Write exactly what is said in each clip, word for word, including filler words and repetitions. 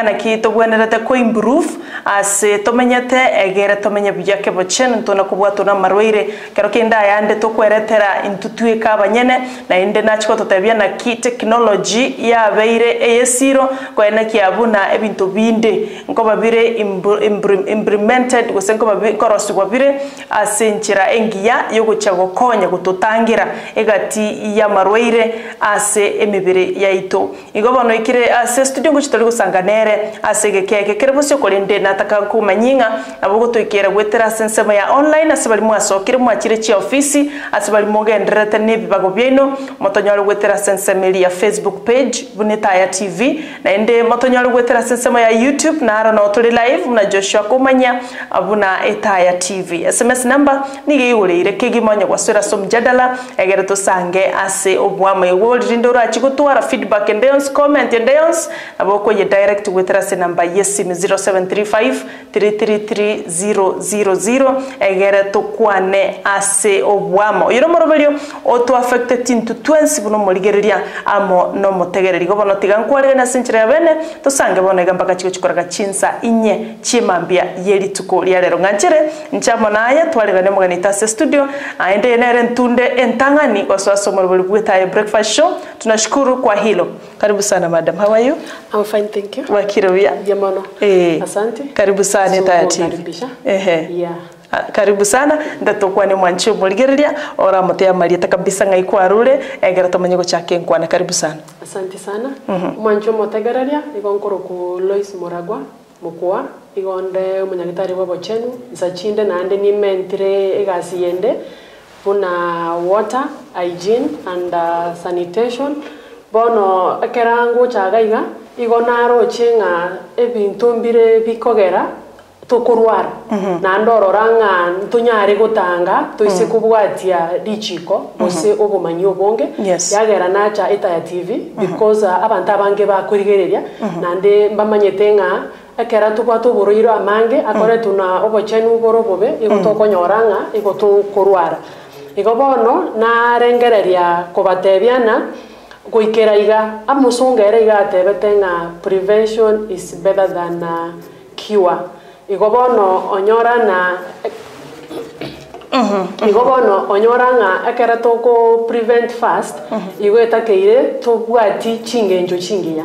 na kito bwenerete ko improve ase tomenyete egere tomenye byake bochen tuna kubwatu na marwaire kero kenda yande to kweretera intutue ka banyene na inde nachiko totebya na ki technology ya beire eyesiro kwena kiabuna ebintu binde nko babire implemented gusenko babire korosi babire asenchira engiya yo guchago konya gututangira egati ya marwaire ase emibire yaito igobono ikire ase studio nguchitari gusanganere ase gekeke kerebusyo kolinde nataka kumanyinga abugo toikera gwetera sensema ya online asibali mwasokire mwakire chi office asibali mogenderete nebibago byeno motonyalo gwetera sensema ya Facebook page buneta ya T V na ende motonyalo gwetera sensema ya YouTube na ara no tuli live na Joshua kumanya abuna eta ya T V. S M S number nigeyuleire kigimonya gwasura so mjadala egere to sange ase obwama yewold rindora chigutwara feedback and dance comment and dance aboko ye direct gwetera se number yesim zero seven three five three three three zero zero zero egere to kwane ase obwama yiro morobelio auto affected into twenty buno moligereria amo no motegereri gobono tigankware na senchira bene to sange bonega mpaka chiko chikoraga chinsa inye chimambia yeri tuko lya lero nganchere nchamo naye twalirane muganita se studio aende nere ntunde entangani kwa swaso morobeli bweta breakfast show tunashukuru kwa hilo karibu sana madam how are you I'm fine thank you wakirovia jamano eh asante karibu sana so, ta T V ehe yeah karibu sana ndatokwa ni mwancho muligereria ora motea marieta kabisa ngai kwarure egera tomenye go chake nkwana karibu sana asante sana mm -hmm. mwancho motegereria igonkoro ku Lois Moragwa mukwa igonde munyagitari babo chenu nsachinde nande ni mentre egasi yende puna water hygiene and uh, sanitation bono akerango chagaiga igonaro chinga ebintu mbire bikogera tokurwara mm -hmm. na ndororanga tunyari gutanga toise mm -hmm. kubwatia dichiko bose mm -hmm. obumanyi obonge yes. yagera nacha eta ya T V mm -hmm. because uh, abantu abange bakurigereria mm -hmm. nande mbamanyete nga akera tukwato boroiro amange akore tuna obochenu borobobe igotokonyoranga igotokurwara igobono na rengereria kubatebiana goikera iga amusongera iga tebetenga prevention is better than uh, cure igobono onyorana mhm igobono onyoranga akera toko prevent fast igweta keire tobwati chingenjo chingiya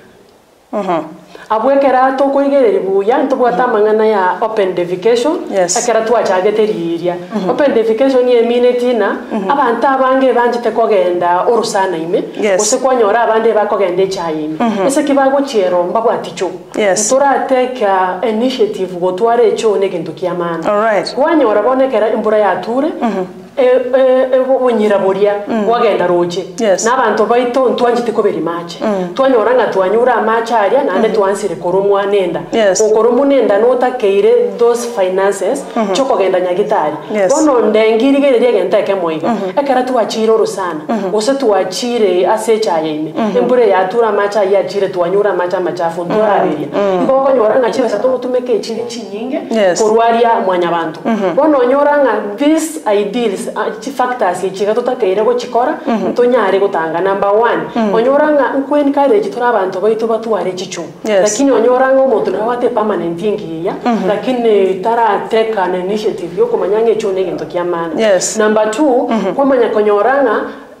mhm abwekera toko igereri buya ntobwata mangana ya open defecation yes. akera twachageteriria mm -hmm. open defecation ye minetina mm -hmm. abantu abange banjite kogenda urusana ime yes. usekwanyora abande bakogende chayime mm -hmm. ese kibago chiero mbabwati cho yes. tora take uh, initiative gotware cho negintu kiamana all right kwanyora bonekera imbura ya ture mm -hmm. e e wonyira boria wagenda roje nabantu baito ntwanjite koberi mache twanyoranga twanyura macha aria nande twansire koromwa nenda okoromu nenda notakeire those finances choko genda nyagitari bono ndengiri gereria genta kemoiga ekara twachiro rusana ose twachire asecha yene embure yatura macha ya chire twanyura macha machafu ndoraberia iboko nyoranga chibe sato tumeke chiri chinyinge korwaria mwanya bantu bono nyoranga this ideals factors ichiga tutakeire go chikora ntonyare gutanga number one onyoranga nkweni courage tura abantu baito batware chichu lakini onyoranga umuntu nawate permanent ingiya lakini tara take an initiative yo kumanyange cho neginto kiamana number two komanya konyoranga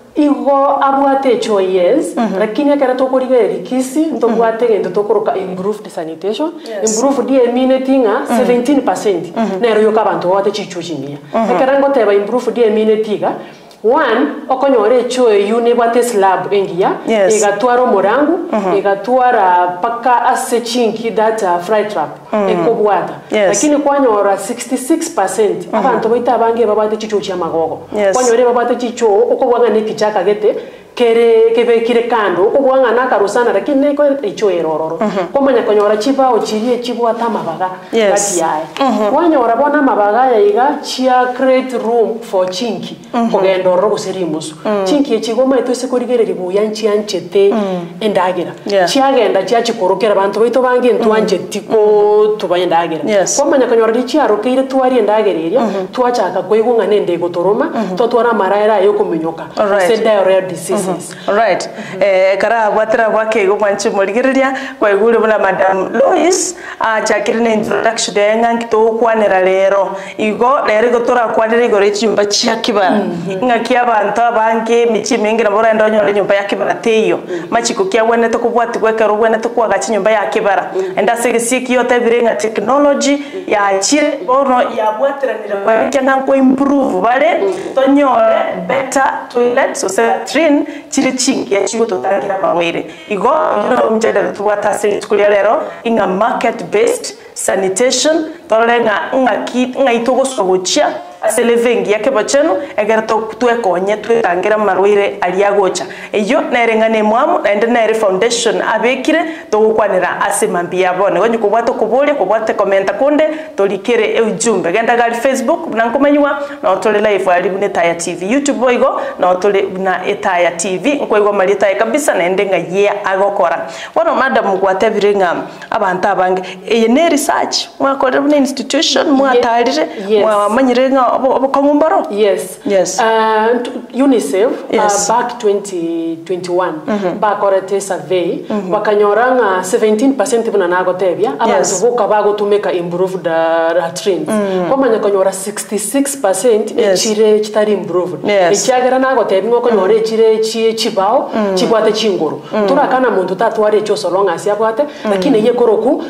igo abwate cho yes lakini akara tokorigereri kisi ntobwate gendo tokoroka improved sanitation improved the minutinga seventeen percent nero yo kabantu wate chichuchimia akara ngoteba improved the minutiga one okonyore cho yune bwate slab engia igatwara morangu igatwara paka asechinki data fry trap ekobwata lakini kwanyora sixty-six percent abantu baita bange babate chichuchi amagogo kwanyore babate chicho okobwanga nekichaka gete kere kebe kire kando okobwanga nakarusana lakini neko icho erororo komanya konyora chiba ochirie chibwata mabaga kati yae kwanyora bona mabaga yaiga chia create room for chinki kogendo ro guserimusu chinki echigoma etose korigereri buyanchi anchete endagira chiagenda chiachikorokera abantu baito bange ntwanjetiko tubayendagira komanya konyora richiaro keire twari endagereria twachaka kwegunga nende gotoroma totwara maraera yo kumenyoka se diarrhea disease services. All right. Eh kara gwatira gwake gwanchi murigiriria kwa igure bula Madam Lois a chakirine introduction de nganki to kwanera rero igo rero gotora kwanira igore chimba chia kibara ngaki abantu abange michi mingi nabora ndonyo nyumba ya kibara teyo machiko kya wene to kubwati gweka rubwene to kwa gachi nyumba ya kibara enda sigisi yote birenga technology ya chire bono ya bwatira nira kyanga ko improve bare tonyore better toilet so trin chire chingi ya chigo to tangira mawere igo mjeda tuwata siri tukulia lero inga market based sanitation tolenga ngaki ngaitogo sogochia aselevengi yake bacheno egerto tuekonye twetangira marwire aliagocha eyo nerengane mwamu naende nere foundation abekire togukwanira asemambi yabone gonye kubwato kubulia kubwate komenta kunde tolikere ejumbe genda gali Facebook nankomenywa na tole live ali bune Taya T V YouTube boigo na tole na Taya T V nkoigo mali Taya kabisa naende ngaye agokora bono madam gwate birenga abantu abange eye ne research mwakore bune institution mwatarire mwamanyirenga. Yes. Yes. Uh, UNICEF yes. uh, back twenty twenty-one mm-hmm. bakorete survey mm-hmm. wakanyoranga seventeen percent buna nagotebia abantu yes. boka bago to make improved uh, trends mm. kwa manya kanyora sixty-six percent yes. echire chitari improved yes. echiagera nagotebi ngo kanyore echire chi chibao mm. chibwate chingoro mm. turakana muntu tatware echo solonga siabwate mm. lakini ye koroku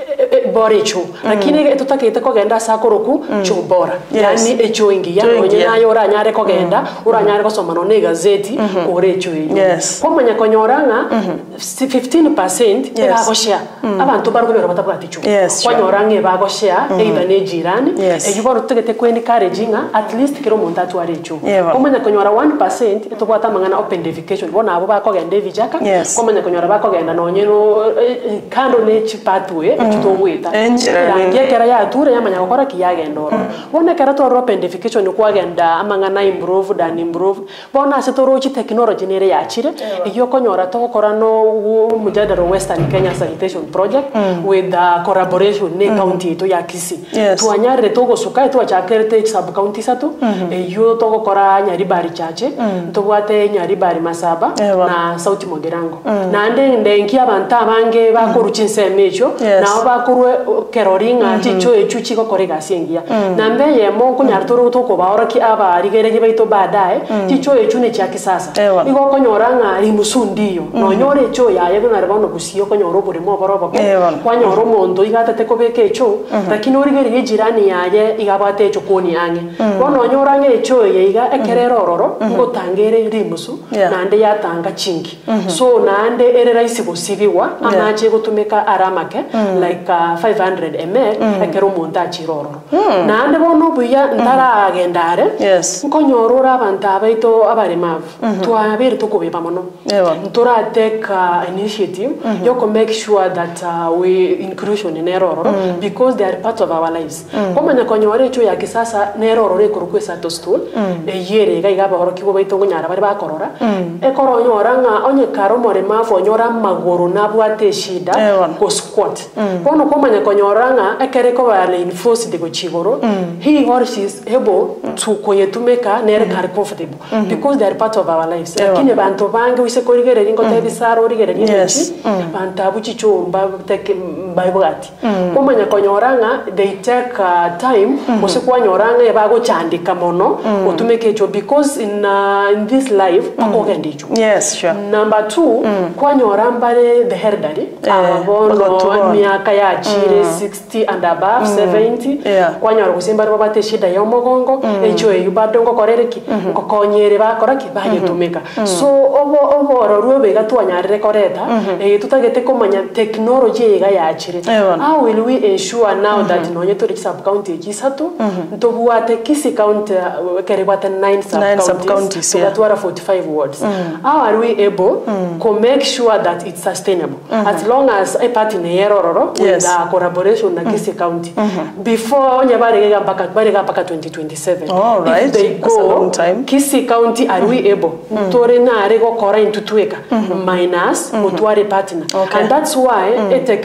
bore cho lakini mm. tutakete kogenda sakoroku mm. cho bora yes. yani echo ingi ya onye nayo ora nyare kogenda mm. ora nyare kosoma no ne gazeti mm -hmm. ore echo ingi yes. kwa manya konyoranga mm -hmm. fifteen percent yes. ega goshare mm. abantu baruko bero batabwati cho yes, kwa nyoranga eba goshare mm. either ne jirani yes. ejuba tutakete kweni encouraging at least kiro muntu atware echo yeah, kwa manya konyora one percent etobwata mangana open defecation bona abo bakogenda evijaka yes. kwa manya konyora bakogenda no nyero kando ne chipatwe mm. chitogweta rangie kera ya ture yamanya gukora kiyagendoro wone kera to open defecation kwagenda amangana improve dan improve bona se to rochi technology nere yachire iyo konyora to gukora no mujadaro Western Kenya Sanitation Project mm. with the collaboration ne mm. county to ya Kisii yes. tuanyare to gosuka to achakerete sub county satu mm -hmm. iyo to gukora Nyaribari chache mm. to bwate Nyaribari Masaba Ewa. na Sauti Mogerango mm. na ande ndengi abanta abange bakoruchi nsemecho yes. na bakorwe keroringa mm -hmm. chicho echuchi ko korega sengia mm. na mbeye mo kunyartoro to ko baora ki aba rigere baito badae mm. chicho echune cha kisasa igo konyoranga rimusundiyo mm. no nyore echo yaye buna rebono kusiyo konyoro bure mo borobo kwanyoro mondo igatete ko beke echo mm -hmm. lakini origere jirani yaye igabate echo koni ange mm. bono nyoranga echo yeiga ekerero ororo mm -hmm. ngotangere rimusu yeah. nande yatanga chingi mm -hmm. so nande ere raisi gosibiwa yeah. amache gutumika aramake mm. like uh, five hundred milliliters mm. ekero muntu achiroro mm. nande bono buya ndara agendare yes. nkonyorora abantu abaito abaremavu mm -hmm. twabere tukubeba mono yeah. ntura take uh, initiative mm -hmm. yo make sure that uh, we inclusion in error mm. because they are part of our lives mm. komanya konyore echo ya kisasa neroro rekuru kwesa to stool mm. eyere gaiga bahoro kigo baito ngonyara bari bakorora mm. ekoro nyoranga onye karo moremavu nyora maguru nabwate shida yeah. go squat mm. bono komanya konyoranga ekereko bale enforce de go chigoro mm. he or she is able mm. to koyetumeka nere mm. kar comfortable mm -hmm. because they are part of our lives yeah. lakini bantu bange wise korigere ringo mm. tebisaro rigere ni yes. mm. bantu buchichomba teke baibwati mm. komanya konyoranga they take uh, time mm -hmm. ose kwanyoranga ebago chandika mono mm. otumeke echo because in uh, in this life mm. akogenda echo yes sure number two mm. kwanyorambare the herdari eh, abono miaka ya chire mm. sixty and above mm. seventy yeah. kwanyora kusimba ro bate shida yo mogongo mm. echo eyubado ngokorereki mm -hmm. ngokonyere bakora kibaye mm -hmm. tumeka mm -hmm. so obo obo ro bega twanyarire koreta mm -hmm. e tutagete komanya technology ega yachire how will we ensure now mm -hmm. that nonye tori sub county gisatu mm -hmm. ntobuate Kisii county uh, keribate nine sub nine counties, sub counties so yeah. that were forty-five wards mm -hmm. how are we able mm -hmm. to make sure that it's sustainable mm -hmm. as long as a party ne yerororo yes. with the collaboration na Kisii county mm -hmm. before nyabare ga mpaka bare ga mpaka twenty twenty-seven all right if they go that's a long time Kisii county are we able mm -hmm. tore na rego kora into tweka mm -hmm. minus mm -hmm. mutware partner okay. and that's why mm -hmm. a technology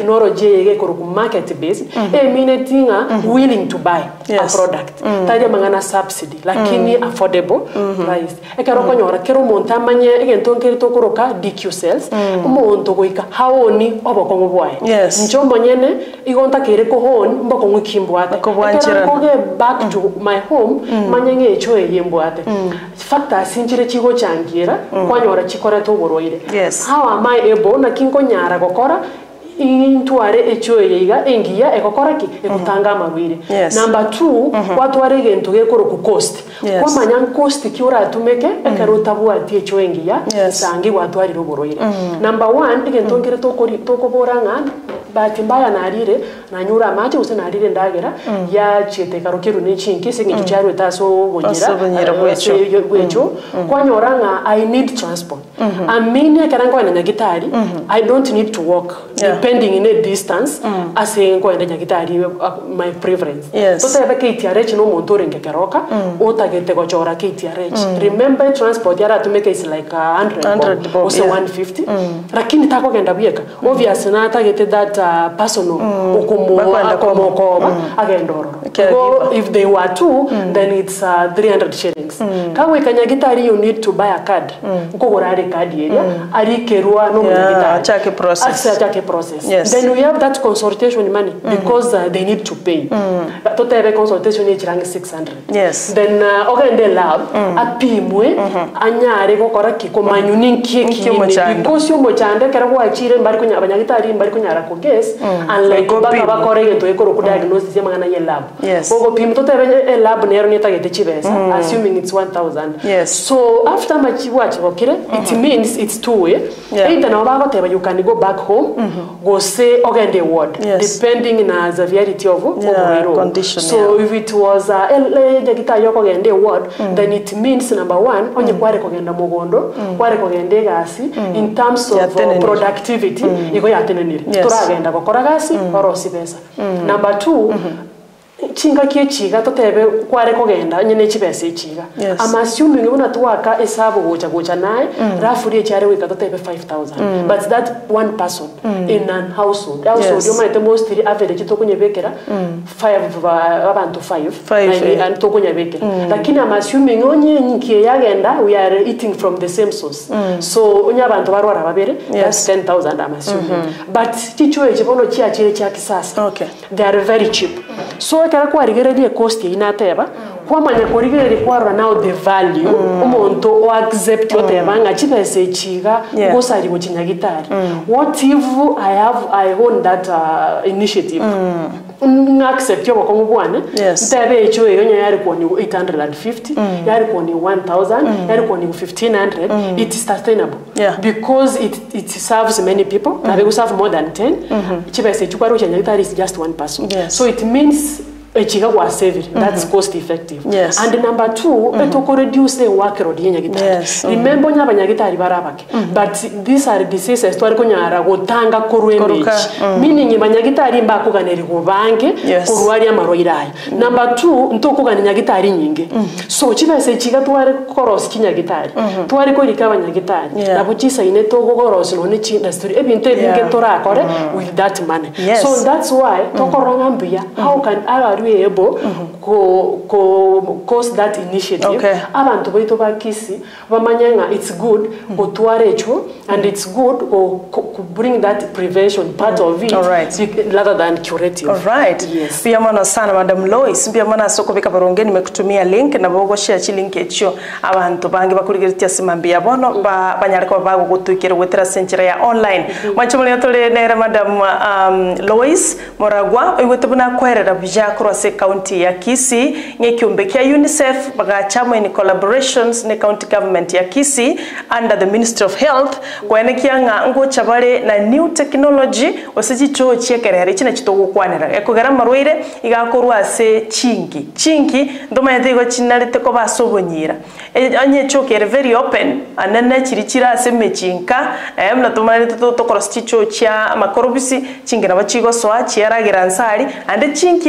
yege koro ku market base e mine tinga willing to buy yes. a product mm. tari mangana subsidy lakini mm. affordable mm -hmm. price e kero mm. konyora kero monta manye egento nkeri to koroka D Q cells mm. umonto goika haoni oboko ngobwae yes. njombo nyene igonta kere ko hon mboko ngkimbwate ko ge back mm. to my home mm. manye ngecho yembwate mm. factor sinjire chigo changira mm. kwanyora chikore to boroire yes. how am I able na kinko nyara gokora intware echo yiga engia ekokora ki ekutanga marwire yes. number two mm -hmm. kwatware gento gekoro ku cost yes. kwa manyang cost kiura tumeke mm. ekarota bwati echo engia yes. sangi watware roboroire mm. number one igento ngire to kori to koboranga bati mbaya narire na nyura mache use narire ndagera mm. ya chete karokeru ne chinki singi tucharo taso bonyera bwecho bwecho kwa nyoranga I need transport mm -hmm. amine karango na nyagitari mm -hmm. I don't need to walk yeah. depending in a distance mm. ase ngo enda nyagitari uh, my preference yes. so tebe K T R H no montore ngekeroka mm. otagete gochora K T R H mm. remember transport yara to make is like a hundred or so one fifty mm. lakini tako genda bieka mm. obviously na tagete that uh, personal mm. okomo akomokoba mm. agendoro go if they were two mm. then it's uh, three hundred shillings mm. kawe kanyagitari you need to buy a card mm. ukogorare card area mm. ari kerwa no yeah, mugitari chake process chake process yes. then we have that consultation money mm. because uh, they need to pay mm. to have consultation is around six hundred yes. then uh, ogende lab mm. apimwe mm -hmm. anyare gokora kikomanyuni kiki because yo mochande kera kwa chire mbari kunya abanyagitari mbari kunyara ko guess mm. unlike baka bakore gento ekoro ku diagnosis ya mangana ye lab yes. ogo pim to tebe lab nero ni tagete chibesa mm. assuming it's one thousand yes. so after much watch okay mm -hmm. it means it's two way yeah. either na baba tebe you can go back home mm -hmm. go say ogende ward yes. depending na severity of yeah, condition so yeah. if it was a ele jagita yoko ogende ward mm. then it means number one onye mm. kware kogenda mugondo mm. kware kogende gasi mm. in terms of uh, productivity mm. iko yatenenire yes. turagenda gukora gasi mm. orosi pesa mm. number two mm -hmm. chinga kie chiga totebe kware kogenda nyene chibese chiga yes. ama assuming una tuwaka esabu gocha gocha nae mm. rafuri chare wika totebe five thousand mm. but that one person mm. in an household household yes. you might mostly average to kunyebekera mm. five abantu five five and to kunyebekera mm. lakini ama assuming onye nkie yagenda we are eating from the same source mm. so onya abantu barwara babere yes. that's ten thousand ama assuming mm -hmm. but chichwe chibono chia chire chia kisasa okay. they are very cheap mm. so kara kwa rigererie cost inateba mm. kwa manya kwa rigererie kwa now the value mm. umuntu o accept mm. oteba nga chipese chiga yeah. gosari go chinyagitari mm. what if I have I own that uh, initiative mm. accept yo ko mubwane yes. tebe echo yo nyari ko ni eight hundred fifty mm. yari ko ni one thousand mm. yari ko ni fifteen hundred mm. it is sustainable yeah. because it it serves many people mm. na be serve more than ten mm -hmm. chipese chukwa chinyagitari is just one person yes. so it means echiga kwa saving mm -hmm. that's cost effective yes. and number two mm -hmm. eto ko reduce the workload yenyagitari yes. mm -hmm. remember nya banyagitari barabake mm -hmm. but these are diseases twari kunyara gotanga korwemage mm -hmm. meaning banyagitari mba kuganeri go bange yes. korwari amaroirayo mm -hmm. number two nto kugana nyagitari nyinge mm -hmm. so chibese echiga twari koros kinyagitari mm -hmm. twari ko rika banyagitari yeah. nabo chisa ine to goros no ni chinda story ebinte binge yeah. torakore mm -hmm. with that money yes. so that's why to koronga mbia mm -hmm. how can I able mm -hmm. ko ko cause that initiative okay. abantu baito bakisi bamanyanga it's good mm -hmm. gotware echo and it's good ko bring that prevention part mm -hmm. of it right. rather than curative all right yes. pia mwana sana Madam Lois pia mwana soko bika baronge nimekutumia link na bogo share chi link echo abantu bange bakurigetia simambia bono mm -hmm. ba banyariko bago gutwikira gwetera century ya online mm -hmm. machumuli atole nera Madam um, Lois Moragwa igwetubuna kwerera bija cross county ya Kisii ngekiumbe kia UNICEF bagachamwe in collaborations ne county government ya Kisii under the Ministry of Health kwanekia nga ngo chabale na new technology osiji cho chiekerere china chitogukwanira ekogera marwire igakorwa se chingi chingi ndoma yatego chinarite ko basobonyira anye chokere very open anene chirichira se mechinka emna tumane to to cross chicho cha makorobisi chingira bachigo soa chiaragira nsari ande chinki echi chama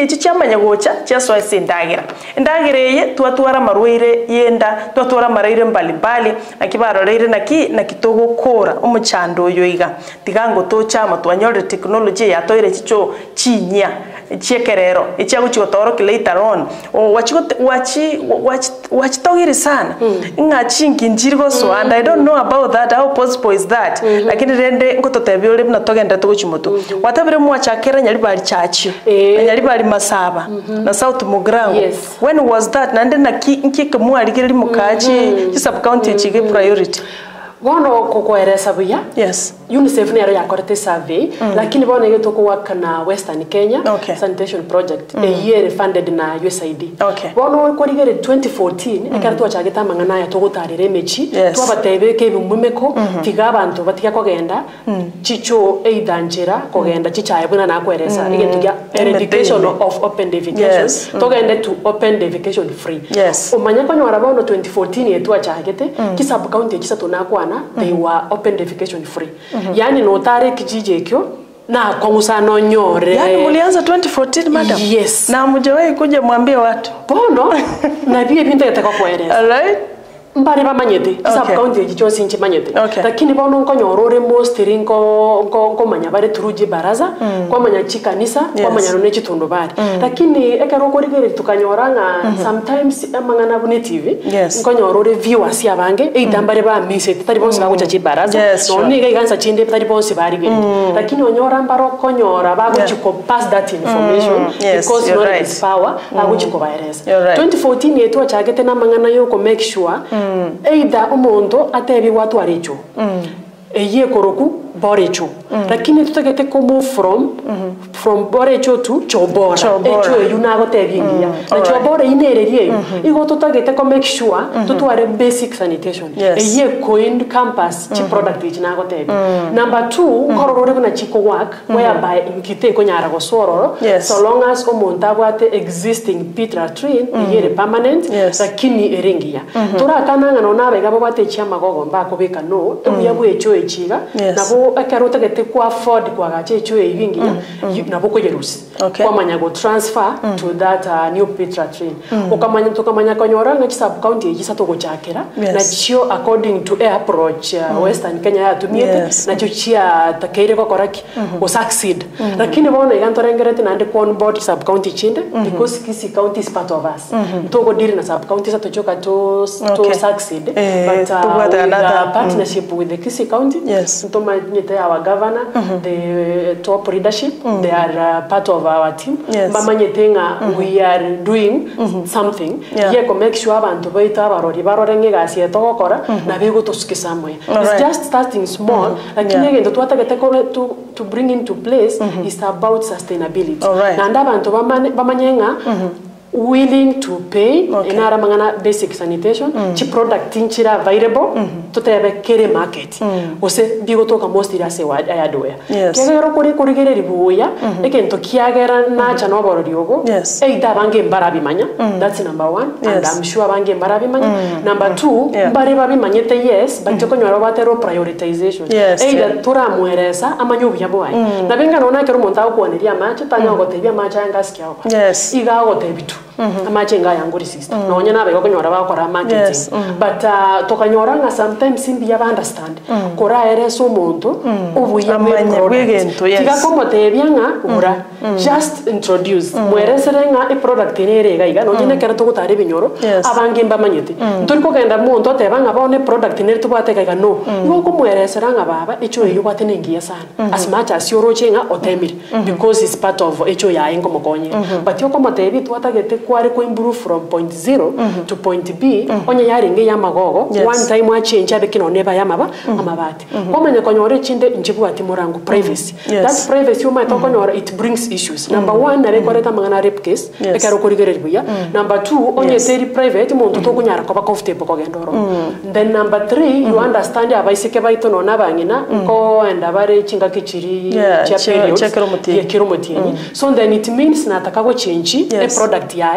chimanya gocha chaswa sindagira ndagira ye twatwara marwaire yenda twatwara marwaire mbalimbali akibaroreire naki nakitogo kora umuchando uyo iga tigango tocha matwanyore technology ya toire chicho chinya chiekerero ichago chigotoro later on o wachi wachi wachi togiri sana ngachi nginjirgo so and I don't know about that, how possible is that lakini rende ngototebyo uri na togenda tuguchimoto watabire mwachakera nyari bari chachi nyari bari masaba na South Mugrango. When was that nande na nkike mwarigiri mukachi sub county chige priority bono kokoeresa buya. Yes. UNICEF nero yakorete survey mm. lakini bono yeto ko work na Western Kenya okay. sanitation project mm. a year funded na U S A I D. Okay. Bono ko rigere twenty fourteen mm. ekara twachageta mangana ya togotarire mechi yes. twabatebe ke bimumeko mm -hmm. tiga abantu batika kogenda mm. chicho eidanjera kogenda chichaye buna na kweresa mm. igento ya eradication of open defecation yes. togende to open defecation free. Yes. Omanya ko nyora bono twenty fourteen yetu achagete mm. kisab county chisato na kwana mm -hmm. they were open defecation free. Mm -hmm. Yani no tare kijije kyo na kongusa no nyore. Yani mulianza twenty fourteen madam? Yes. Na mujawai kuja mwambie watu. Bono na bie bintu yataka kueleza. All right. Mbari bamanyete okay. Sub county jicho sinchi manyete okay. Lakini bono nko nyorore most rinko nko nko manya bare turuji baraza mm. kwa manya chikanisa yes. kwa manya none chitondo bari mm. lakini ekero ko rigere tukanyoranga mm -hmm. sometimes amangana bune T V yes. nko nyorore viewers yabange eitambare ba mise tari bonse bagucha chi baraza yes, no ni ganza chinde tari bonse bari bindi mm. lakini onyora mbaro konyora baguchiko yeah. pass that information mm. yes, because knowledge right. is power mm. baguchiko baereza right. twenty fourteen yetu achagete na mangana yo ko make sure mm. Eida umuntu atebi watu arecho mm. eye koroku borecho mm. lakini tutagete ko move from mm -hmm. from borecho to chobora echo yunago tebingia mm. na chobora inererie mm -hmm. igo tutagete ko make sure mm -hmm. tutware basic sanitation yes. eye coin campus chi mm -hmm. product which nago tebi mm. number two mm -hmm. kororore kuna chiko work mm -hmm. whereby nkite ko nyara go sororo yes. so long as umuntu abwate existing pitra train mm -hmm. eye permanent yes. lakini erengia mm -hmm. turakananga no nabe gabo bate chama gogo mbako beka no ebuya bwecho echiga yes. nabo akaruta gete ku afford kwa gache cho ibingi mm -hmm. nabo ko yerusi okay. kwa manya go transfer mm -hmm. to that uh, new pitra train mm -hmm. ukamanya tukamanya konyora nga sub county yisa to gochakera yes. na chio according to air approach uh, mm -hmm. Western Kenya ya tumiete yes. na chia takeire ko koraki mm -hmm. o succeed mm -hmm. lakini bona igantorengerete na ande on board sub county chinde mm -hmm. because kisi county is part of us mm -hmm. to go deal na sub county sa to choka to okay. to succeed eh, but uh, with another partnership mm -hmm. with the Kisi county yes. to manyete our governor mm -hmm. the top leadership mm -hmm. they are uh, part of our team yes. bamanyete nga mm -hmm. we are doing mm -hmm. something yeah. ye ko make sure abantu baita abarori barorenge gasi etogokora mm -hmm. na bego to sukisamwe it's right. just starting small mm -hmm. lakini yeah. ngendo twatagete ko to to bring into place mm -hmm. is about sustainability right. na ndabantu bamanyenga mm -hmm. willing to pay okay. inara mangana basic sanitation mm. chi product inchira available mm -hmm. tutebe kere market mm. ose bigo toka most ira se wa ayadoya yes. kegero kuri kuri gere ribuya mm -hmm. ekento kiagera na cha no boro riogo yes. eida bange mbarabi manya mm. that's number one yes. and I'm sure bange mbarabi manya mm. number two yeah. mbare babi manyete yes but mm. ko nyoro batero prioritization yes. eida yeah. tura mueresa amanyu byabwai mm. na benga nona kero monta ko neria macha tanyo go tebia macha ngasikiao yes. iga go tebitu Mm -hmm. amachenga yangu sister mm. nonya nabe ko nyora ba kora marketing yes. mm. but uh, to kanyora nga sometimes simbi ya understand mm. kora ere so muntu mm. ubuya bwegento yes tiga komo tebyanga ura mm. just introduce mm. mweresere nga e product nere ga iga nonya mm. kera to gutare binyoro yes. abange mbamanyete mm. nturi ko genda muntu tebanga bone product nere to bate ga no mm. ngo ko mweresere nga baba echo yo bate nengiya sana mm -hmm. as much as yoro chenga otemiri mm -hmm. because it's part of echo ya ingo mokonye mm -hmm. but yo komo tebi twatagete kwari ko improve from point zero mm -hmm. to point B mm -hmm. onye yaringe ya magogo yes. one time wa change abekino neba yamaba mm -hmm. amabati mm -hmm. komenya konyore chinde njibu ati morangu privacy mm -hmm. yes. that privacy you might mm -hmm. it brings issues mm -hmm. number one na rekoreta mangana rape case yes. ekaro korigere buya mm -hmm. number two onye yes. teri private muntu to kunyara ko comfortable ko gendoro mm -hmm. then number three mm -hmm. you understand abaisike baito no nabangina mm -hmm. ko enda bare chinga kichiri yeah, cha period chekero muti ye kero muti mm -hmm. so then it means na atakago change yes. a product ya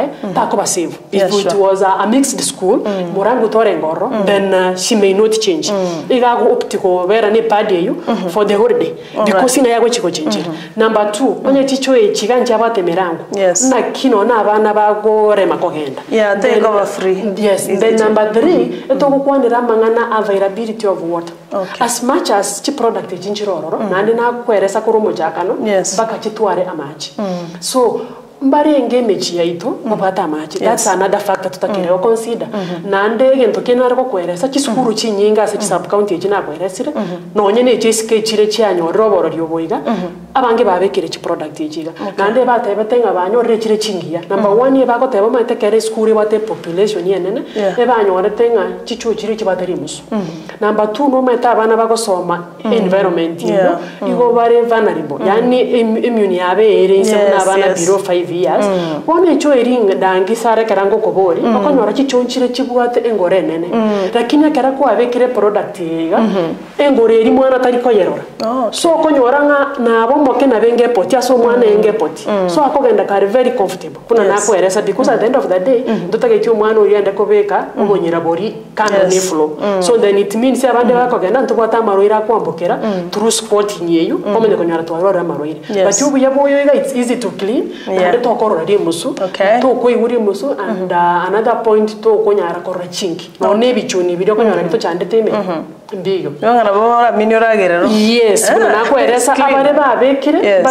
whereby takoba save. If it was a, a mixed school, murangu tore ngoro, then uh, she may not change. Igago optiko vera ne padi you for the whole day because ina yago chiko change. Number two, onye ticho e chiganja bate mirangu. Na kino na abana bago rema kogenda. Yeah, they go free. Yes. Then number three, etoko kwanira mangana availability of water. Okay. As much as chi product jinjiroro, nandi na kweresa kurumo jakano, baka chituare amaji. So mbari engage yaito mabata amaji. That's another factor tutakire consider. Nande gento kenara ko kweresa chisukuru chinyinga se sub county ejina kweresire. No nyene jeske chire chianyo roboro ryoboiga. Abange babekire chi product ejiga. Nande batebe tenga banyo rechire chingia. Number one ye bako tebo mate kere skuri wate population yenene. E banyo tenga chichu chire chibateri musu. Number two no mate abana bako soma environment yo. Igo bare vulnerable. Yani immune yabe ere insana abana below five years. One cho ering dangi sare karango kobori. Bakonyora chichonchire chibuate engore nene. Lakini kera ko abekire product yiga. Engore eri mwana tariko yerora. So konyora nga na moke na benge poti aso mwana enge poti so akogenda kare very comfortable kuna na kweresa because at the end of the day ndotake cyo mwana uriende kobeka ubonyira bori kana ne flow so then it means abande bakogenda ntubata maroira kwambokera through sport nyeyo komene konyara twarora maroira but ubu yaboyo it's easy to clean and to korora di musu to koi uri musu and uh, another point to konyara korora chinki no ne bichuni biro konyara to chande teme mbigo yongana bora minyoragera yes kuna na kweresa abare babe Yes.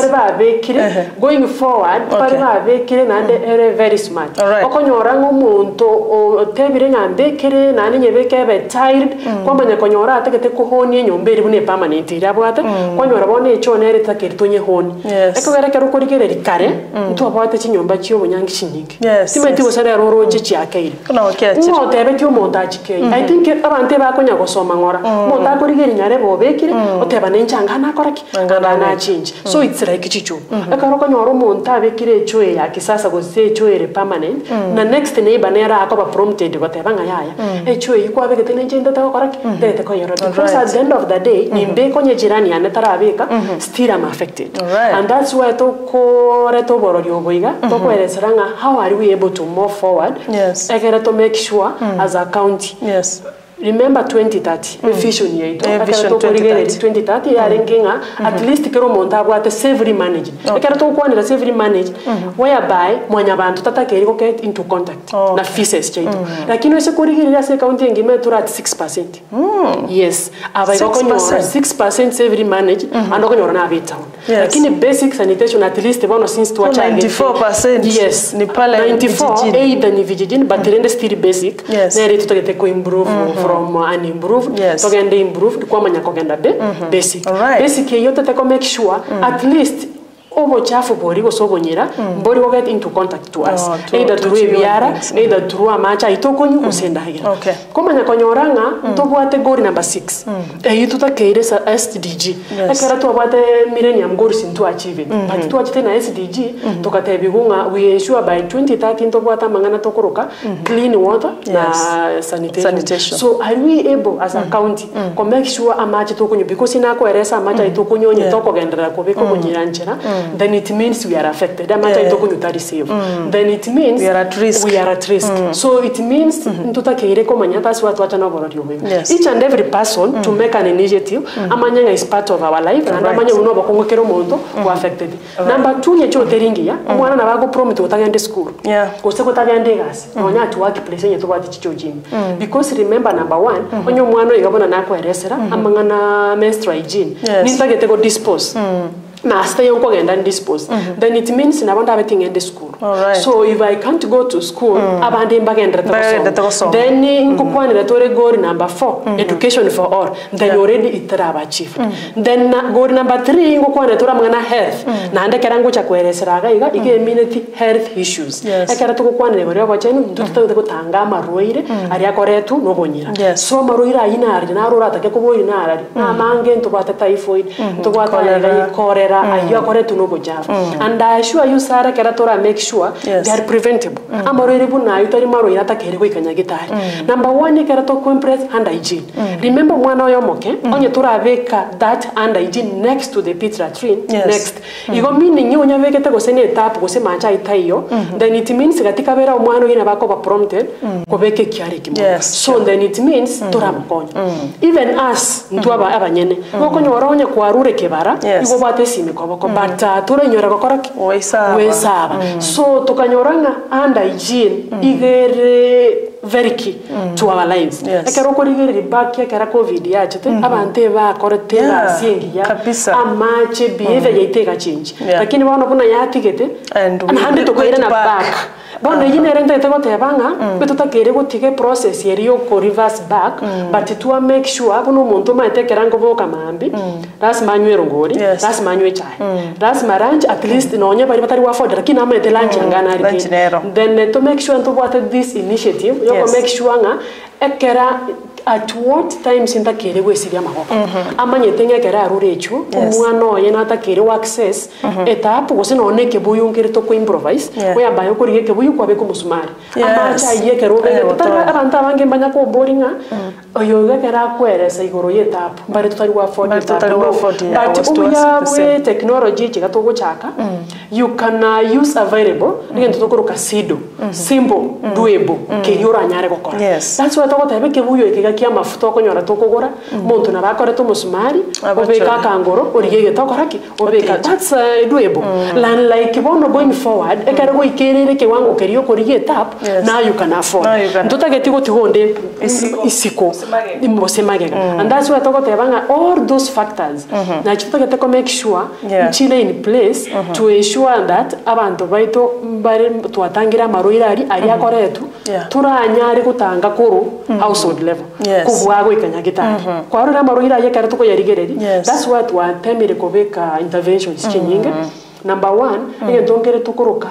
Yes. Going forward, okay. Nande very smart. Okonyora ngomuntu otebire ngambe kire nani nyebeke be tired kwamba nyakonyora atekete kuhoni nyomberi bune permanent irabwate konyora bone echo nere takirtonye honi ekogera kero korigere rikare ntu abwate chinyomba chiyo bunyangi chinyingi timeti gosara roroje chiakeire kuna okeche no tebe tyo montage ke I think abante bakonya gosoma ngora monta korigere nyare bobekire oteba nenchanga nakoraki na change so it's like chicho akaro konyoro monta abekire echo ya kisasa gose echo ere permanent na next neighbor nera akoba prompted goteba ngayaya echo yiko abekete nenchenda takoraki tete koyoro because at the end of the day nimbe konye jirani ane tarabeka still am affected and that's why to kore to boro ryoboiga to kwereseranga how are we able to move forward yes egera to make sure as a county yes remember twenty thirty mm. vision yetu vision twenty thirty ya renginga at least kero monta abwate safely manage ekera to kwanira safely manage whereby mwanya bantu tatakeri ko get into contact na fees yetu lakini wese kurigirira se county ngime tura at six percent yes aba ikonyora six percent safely manage and okonyora na bit town lakini basic sanitation at least bono since to acha ninety-four percent yes ni pale ninety-four eight ni vijijini but rende still basic na retu tokete ko improve from an improved yes. to get improved kwa manya kogenda be mm-hmm. basic right. basic yote te ko make sure mm. at least obo chafu bori go sobonyera mm. bori go get into contact to us oh, to, either through biara either through amacha itoko nyu kusenda hira okay koma nya konyoranga mm. to bwate gori number six mm. e yitu ta keire sa S D G yes. ekara to bwate millennium goals into achieve mm -hmm. but to achieve na S D G mm -hmm. to kate bigunga we ensure by twenty thirty to bwata mangana to koroka mm -hmm. clean water yes. na sanitation. sanitation so are we able as a mm. county mm. to make sure amacha to kunyu because ina ko eresa amacha mm. itoko nyonye yeah. to ko gendera ko biko munyiranchera mm. then it means we are affected amacha itoko nyutari save mm. then it means we are at risk we are at risk mm. so it means mm -hmm. ntutakeire ko manyata si watu acha na borodio yes. each and every person mm. to make an initiative mm. amanya is part of our life and amanya uno bakongokero muntu mm. who affected right. number two yecho teringia mm. mwana na bago promise utagende school yeah kose ko tagende gas mm. onya tu work place yenye to bati chicho gym mm. because remember number one mm -hmm. onyo mwana igabona nako eresera mm -hmm. amangana menstrual hygiene yes. nintagete go dispose mm. na stay on kogenda dispose mm -hmm. then it means na banda betting in the school right. so if I can't go to school mm. abande mbagenda to so then nkukwanira tore gori number four mm -hmm. education for all then yeah. already itraba chief mm -hmm. then uh, gori number three nkukwanira tora mwana health mm -hmm. na ande kerango cha kwereseraga iga ige immunity health issues yes. ekara tukukwanira gori abo chenu ndutute gutanga maruire mm -hmm. ari akoretu no gonyira yes. so maruire ayina ari na rura take ko boyi na ari na mange ntubata typhoid ntubata cholera ayo akoretu no bojavu and I assure you sara kera tora make sure yes. they are preventable mm. amarwere buna itari maroira takere goikanya gitari mm. number one ikara to compress hand hygiene mm. remember mwana oyo moke mm. onye turabeka that hand hygiene next to the pit latrine yes. next mm. igo meaning yo nyavekete gosene tap gose mancha itayo mm. then it means gatika bera omwana ogina bako ba prompted mm. kobeke kiari kimo yes. so then it means mm. turamukonya mm. even us ntu aba abanyene gokonya waronye kwarure kebara yes. igo bate simi koboko mm. but uh, turenyora gokora wesaba wesaba mm. so tukanyoranga hand hygiene mm. igere very key mm. to our lives yes. ekero korigere back ekera covid yache mm -hmm. abante ba korete yeah. asiengia kabisa amache behavior mm. yaiteka change yeah. lakini bana buna yatigete and hande to koira na back, back. Bona uh-huh. yine renta itego tebanga mm. betutakere gutige process yeriyo ko reverse back mm. but to make sure abuno muntu maetekera ngo boka mambi mm. ras manywero ngori yes. ras manywe chai mm. ras marange at least mm. nonye bari batari wa afford lakini amete lunch mm. ngana ari then to make sure to what this initiative yo yes. make sure nga ekera at what time sinta kere gwesiria magoko mm -hmm. amanye tenge kera arurechu yes. umwana oye nata kere access mm -hmm. etapu gose none ke buyungire to ko improvise yeah. we abayo ko rige ke buyu kwa beko musumari yes. amacha iye kero bege tutara abantu abange mbanya ko boringa mm. oyo kera kweresa igoro yetapu bare tutari wa afford tutari wa afford but uya we technology chiga to gochaka mm. you can uh, use available mm. ngento to ko kasido mm -hmm. simple mm. doable mm. ke yora nyare gokora yes. that's why to ko tebe ke buyu ke kia mafuta okonyora tukugura muntu na bakore to musumari obeka kangoro origege to koraki obeka that's uh, doable mm. lan like bono going forward mm. ekare go ikerere ke wango keriyo korige tap yes. na you can afford ndutageti go tigonde isiko imbosemage mm. and that's why to ko tebanga all those factors mm -hmm. na chitagete ko make sure yeah. chile in place mm -hmm. to ensure that abantu baito bare twatangira maroirari ari akoretu yeah. turanyari gutanga kuru mm -hmm. household level yes. kubwago ikanyagita mm -hmm. kwa rura maruira yekara tuko yarigereri yes. that's what wa temire kobeka interventions mm -hmm. chinyinga number one mm -hmm. ile ndongere tukuruka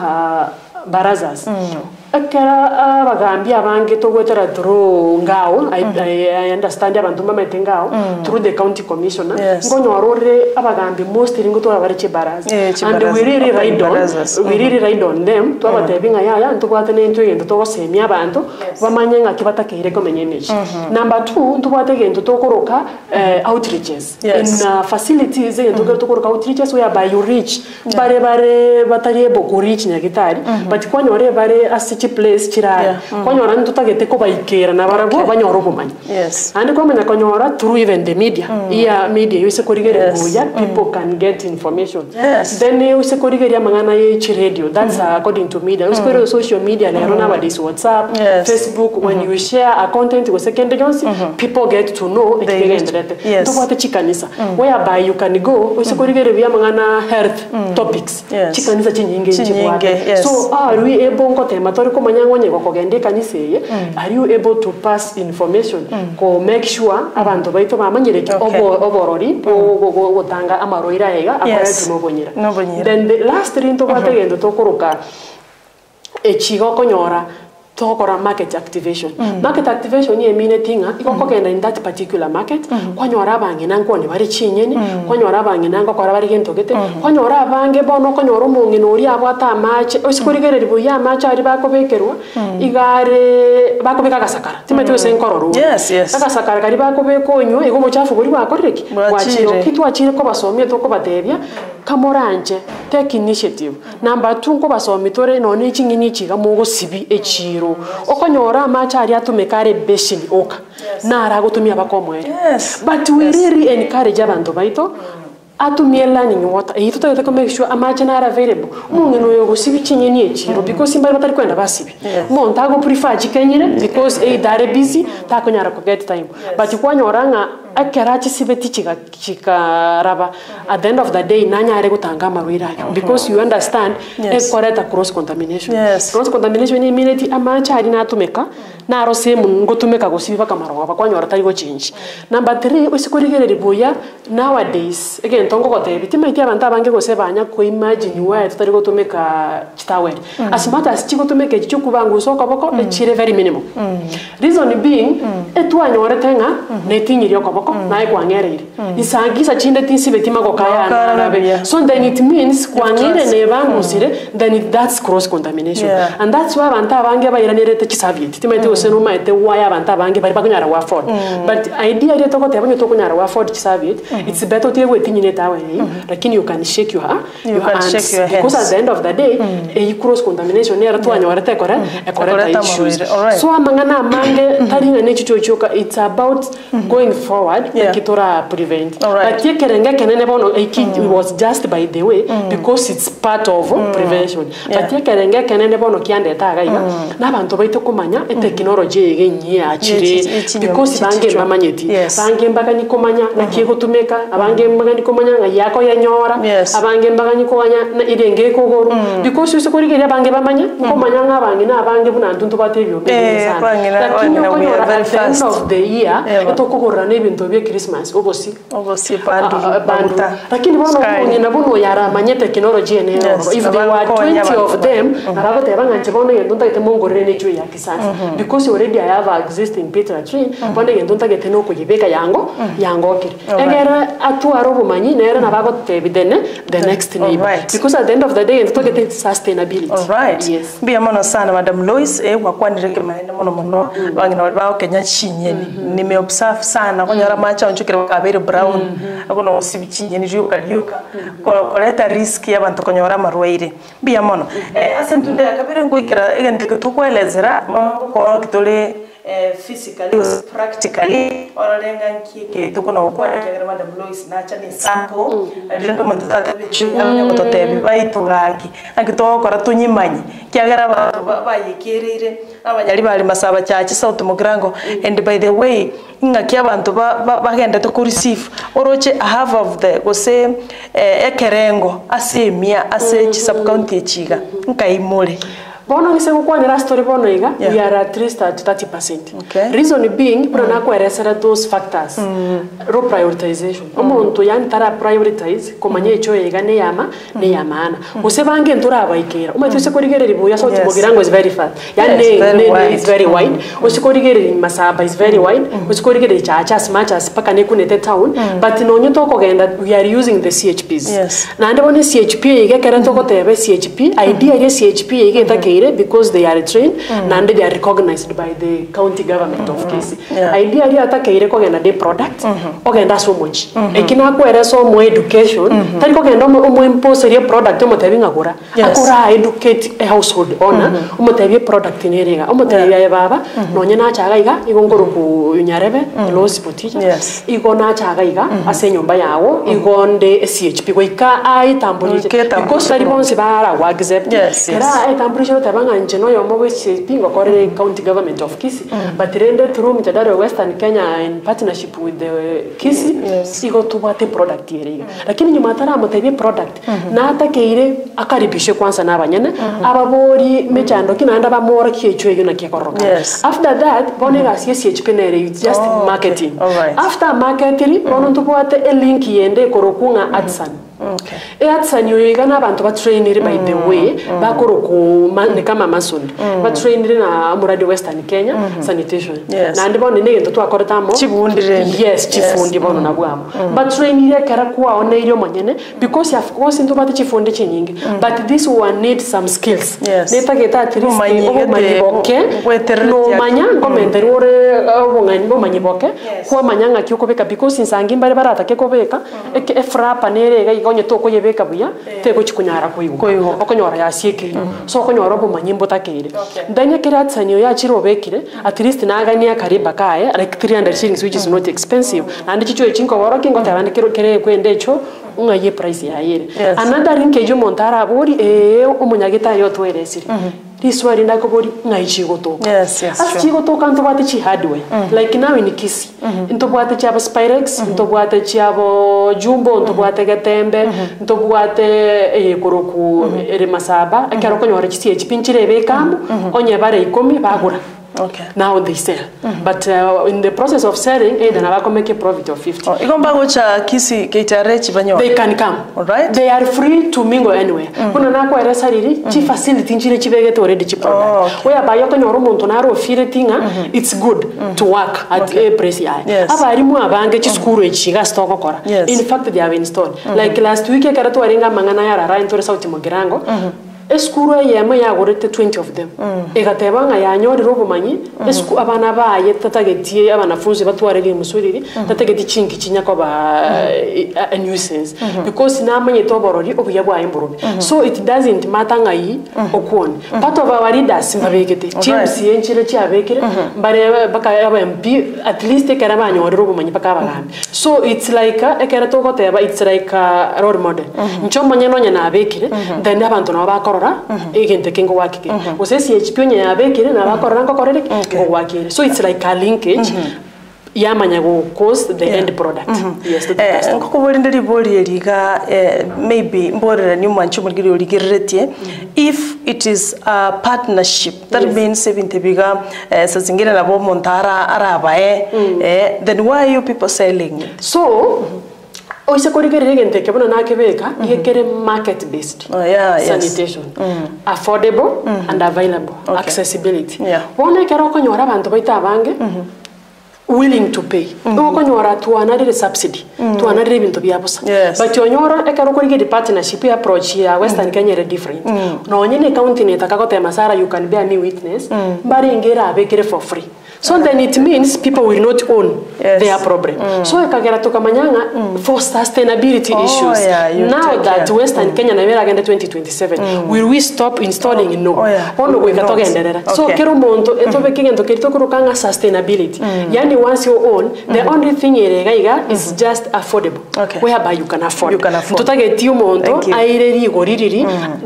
barazas mm -hmm. akara abagambia abange togwetera through ngao mm -hmm. I, I understand abantu mamete ngao mm -hmm. through the county commissioner yes. ngonyo arore abagambi most ringo to abariche baraza yeah, and we really ride on we really ride on them to abatebinga yaya ntubwate nento yendo to gosemia abantu bamanyenga kibata kire komenye mechi mm -hmm. number two ntubwate gendo to koroka uh, outreaches yes. in uh, facilities yendo mm -hmm. to koroka outreaches whereby you reach yeah. bare bare batari boku reach nyagitari mm -hmm. but kwanyo re bare as place chira yeah. mm. konyora ntutagete ko bayikera na barabo okay. banyoro bomanya yes and ko menya konyora through even the media mm. yeah media yose korigere yes. buya mm. people can get information yes. then yose korigere mangana ye chi radio that's mm. uh, according to media yose korigere mm. social media na mm. nowadays WhatsApp yes. Facebook mm -hmm. when you share a content with second agency mm -hmm. people get to know it again yes. to what chikanisa mm. whereby you can go yose korigere bya mangana health mm. topics yes. chikanisa chinyinge chinyinge yes. so are we able ko tema ko manyangonye ko kogende kaniseye mm. are you able to pass information mm. ko make sure abantu baito bamanyereke okay. obo oborori mm. gotanga amaroira ega akora tunobonyera no then the last rinto batagendo mm -hmm. tokuruka echigo konyora tokora market activation mm. market activation ye mine tinga iko mm. kogenda in that particular market mm. kwanyora abange nango ne bari chinyeni mm. kwanyora abange nango kora bari gento gete mm. kwanyora abange bono konyora umungi nori abwata match osikurigere ribu ya match ari bakobekerwa mm. igare bakobeka gasakara timete wese nkororo yes yes gasakara kari bakobekonyo ego muchafu buri bakorereki wachiro kitu wachire ko basomye to ko batebya kamoranje take initiative number two ko basomi tore none chingini chiga mugo sibi echiro okonyora amachari atumekare beshini oka yes. na aragutumia bakomwe yes. but we yes. really encourage abantu baito mm. atumie learning water e tutagete ko make sure amachana are available mungeno yo gusibi chinyeni echiro mm. because imba batari kwenda basibi yes. mo ntago prefer chikenyire because e dare busy ta konyara ko get time yes. but kwanyoranga akerachi sibeti chika chika raba mm. at the end of the day nanya are gutanga marwira mm -hmm. because you understand yes. e correct cross contamination yes. cross contamination ni minute amachari na tumeka mm. na ro same ngotumeka gusiba kamaro abakonyora tari go change mm. number three usikurigere ribuya nowadays again tongo gote bitima iti abantu abange gose banya ko imagine why tutari gutumeka chitaweri mm. as much as chiko tumeke chicho kubangu so kaboko mm. echire very minimum mm. reason being mm. etwanyore tenga mm -hmm. netinyirio kaboko moko nae kwangereire isangisa chinde tinsi betima ko kaya narabe so then it means kwangire ne bangusire then it, that's cross contamination yeah. and that's why abantu abange bayiranirete chisaviet timete oseno maite why abantu abange bari bakunyara wa afford mm. but idea ile toko tebanyo toko nyara wa afford chisaviet mm -hmm. it's better to we tinyine tawe mm -hmm. lakini you can shake your you your can hands shake your because hands. At the end of the day mm. e cross contamination era tu anyorete kore e correct issues so amangana mange taringa ne chicho choka it's about mm -hmm. going forward yeah. kitora prevent right. but yekerenga kenene bono it mm. was just by the way mm. because it's part of mm. prevention yeah. but yekerenga kenene bono kiande tagaiga mm. nabantu baito kumanya e technology yegenye achire because bange bamanyeti yes. bange mbaga ni kumanya mm. na kiego tumeka abange mbaga ni kumanya yako yanyora yes. abange mbaga ni kumanya na irenge kogoro mm. because use korigere abange bamanya mm. kumanya ngabange na abange buna ntuntu batebyo eh lakini okonyora at the end of the year etokogora nebintu bye Christmas obosi obosi bandu bandu lakini bono ngena bono yara manye technology ene if there were twenty of them arabo tebanga nchebono yendonta itemongorere necho ya kisasa because already I have existing Peter train bonde yendonta geteno ko yibeka yango yango kire egera atu arobo manyi nere na babo tebidene the next neighbor because at the end of the day yendonta get sustainability all right yes bia mono sana Madam Lois eh wakwandireke maende mono mono bangina bao Kenya chinyeni nime observe sana konyara macha onchukire kabere brown akono osibichinyeni juka yuka ko koleta risk y'abantu konyora marwaire bia mono eh asentunde kabere ngwikira egentike tukwelezera ko kitole eh physically practically oralenga nkike tukono okwarekera Madam Lois nacha ni sample rendo mantata bichuya nyakototebi baitungaki akitokora tunyimanyi kyagara bayekerere abanyali bali masaba cyachi South Mugirango and by the way ingaki abantu bagenda to receive oroche half of the go say ekerengo asemia ase sub county chiga nkaimole bono ngise kukwanira story bono iga yeah. we are at least at thirty percent okay. reason being mm. prana ko eresera those factors mm. ro prioritization mm. omuntu yantara prioritize komanye echo iga ne yama mm. ne yamana mm. usebange ntura abaikera umatuse korigerera ibuya so yes. Mugirango is very fast yani yes, very ne is very wide mm. usikorigerera Masaba is very wide mm. usikorigerera chacha as much as paka ne kunete town mm. but nonyo to kogenda we are using the C H Ps yes. na ndebone C H P iga kera to kotebe C H P idea ile C H P iga take because they are trained mm. and they are recognized by the county government mm -hmm. of Kisii. Yeah. Idea ya atakaire kogenda de product mm -hmm. ogenda so much. Mm -hmm. Ekina kwere so mo education mm -hmm. tari kogenda mo impose ye product mo tabi ngakura. Yes. Akura educate a household owner mm -hmm. mo tabi product nerega mo tabi ya baba mm -hmm. nonye na chaga iga igongoro ku nyarebe mm -hmm. losi potija. Yes. Igo na chaga iga mm -hmm. ase nyumba yawo mm -hmm. igonde C H P ko ika ai tambulije because tari bonse bara wa accept. Yes. Era ai tambulije tabanga njeno yo mo C H P ngokore county government of Kisii mm -hmm. but rende through Mitadaro Western Kenya in partnership with the Kisii yes. igo tubate product yere mm -hmm. lakini nyuma tara mutebe product mm -hmm. na atakeire akaribishe kwanza nabanyene mm -hmm. ababori mechando kinanda bamora kiechwe yona kikoroka yes. after that bonega mm -hmm. C H P nere just oh, marketing okay. right. after marketing mm -hmm. tubate a link yende korokunga mm -hmm. adsan okay e adsan yo igana abantu ba trainere by the way mm -hmm. bakoroku ne kama mason mm -hmm. ba trainere na muradi Western Kenya mm -hmm. sanitation yes. na ndibone ne ngento twakoretamo chibundire yes chifundi yes. bono nabwamo mm -hmm. ba trainere kara kwa oneiro manyene because of course ndo bate chifundi chinyingi mm -hmm. but this one need some skills yes. ne tageta at least o manyiboke no manya ngomende rore obungani bo manyiboke kwa manyanga kyokobeka because insangi mbare barata kekobeka e frapa nerega igonye to koyebeka buya tego chikunyara koyigo okonyora yasieke so okonyora bo manyimbo takere ndanya kera tsanyo ya chirobekire at least nagania kariba kae like three hundred shillings which is not expensive and chicho echinko woro kingo tabane kero kere kwende cho ungaye price ya yere another rinke jo montara bori e umunyagita yo tweresiri riswari ndako bori ngaichigo to yes yes achigo to kanto bate chi hardware like now in Kisii into bwate chaba Spirex into bwate chabo Jumbo into bwate Gatembe into bwate e koroku ere Masaba akaro konyora chi C H P nchire bekamu onye bare ikomi bagura Okay. Now they sell. Mm-hmm. But uh, in the process of selling, mm-hmm. either nabako make a profit of fifty. Oh, igomba gocha kisi keitarechi banyo. They can come. All right. They are free to mingle anywhere. Kuna nako eresa riri chi facility njire chibegete already chi product. Oh, okay. Where by yoko nyoro muntu naro fire tinga, it's good mm-hmm. to work at okay. a price high. Yes. Aba arimu abange chi skuru echiga stoko kora. Yes. In fact they have installed. Mm-hmm. Like last week karatu aringa mangana ya rara intore sauti mogirango. Mm-hmm. Eskuru yema ya gorete twenty of them. Mm. Egateba nga yanyori robo manyi mm. esku abana baye tatagetie abanafunzi batwarege musuriri mm. tatageti chinki chinyako ba mm. uh, a nuisance mm -hmm. because na manye toborori okuya bwa imburume mm -hmm. so it doesn't matter ngai mm. okwon mm. part of our leaders mbabegete teams yenchire chiabekire mm. bare baka aba M P at least ekara banyori robo manyi baka bagambi mm. so it's like ekara toko teba it's like a role model mm -hmm. ncho manye nonya na abekire mm -hmm. then abantu no bakoro egente kingo wakike osesi H P nya abekire na bakorora ngo korere ngo wakire so it's like a linkage yamanya go cost the end product yes to the customer ko bolindiri boli eliga maybe mborera ni mwanchu mulgiri oligiretie if it is a partnership that means seventy biga sazingire nabo montara arabae then why are you people selling it? So oise korigere gente ke bona nakebeka yekere market based oh, yeah, sanitation yes. mm. affordable mm -hmm. and available okay. accessibility yeah. Bona kero konyora abantu baita abange mm -hmm. willing to pay mm -hmm. konyora tuanarire subsidy mm -hmm. tuanarire ibintu byabusa yes. but yonyora ekero korigere partnership approach ya Western mm -hmm. Kenya different mm -hmm. no nyine county ne takakote masara you can bear me witness mm -hmm. mbari ngera abekere for free. So okay. Then it means people will not own yes. their problem. Mm. So ekagera tukamanyanga mm. for sustainability oh, issues. Yeah, now that care. Western mm. Kenya na vera agenda twenty twenty-seven mm. will we stop installing oh. no? Oh, yeah. Ono go ikatogenderera. Okay. So kero monto etobe kigento kerito kurukanga sustainability. Mm. Yani once you own mm. the only thing erega iga mm. is just affordable. Okay. Whereby you can afford. You can afford. Tutageti monto aire rigo ririri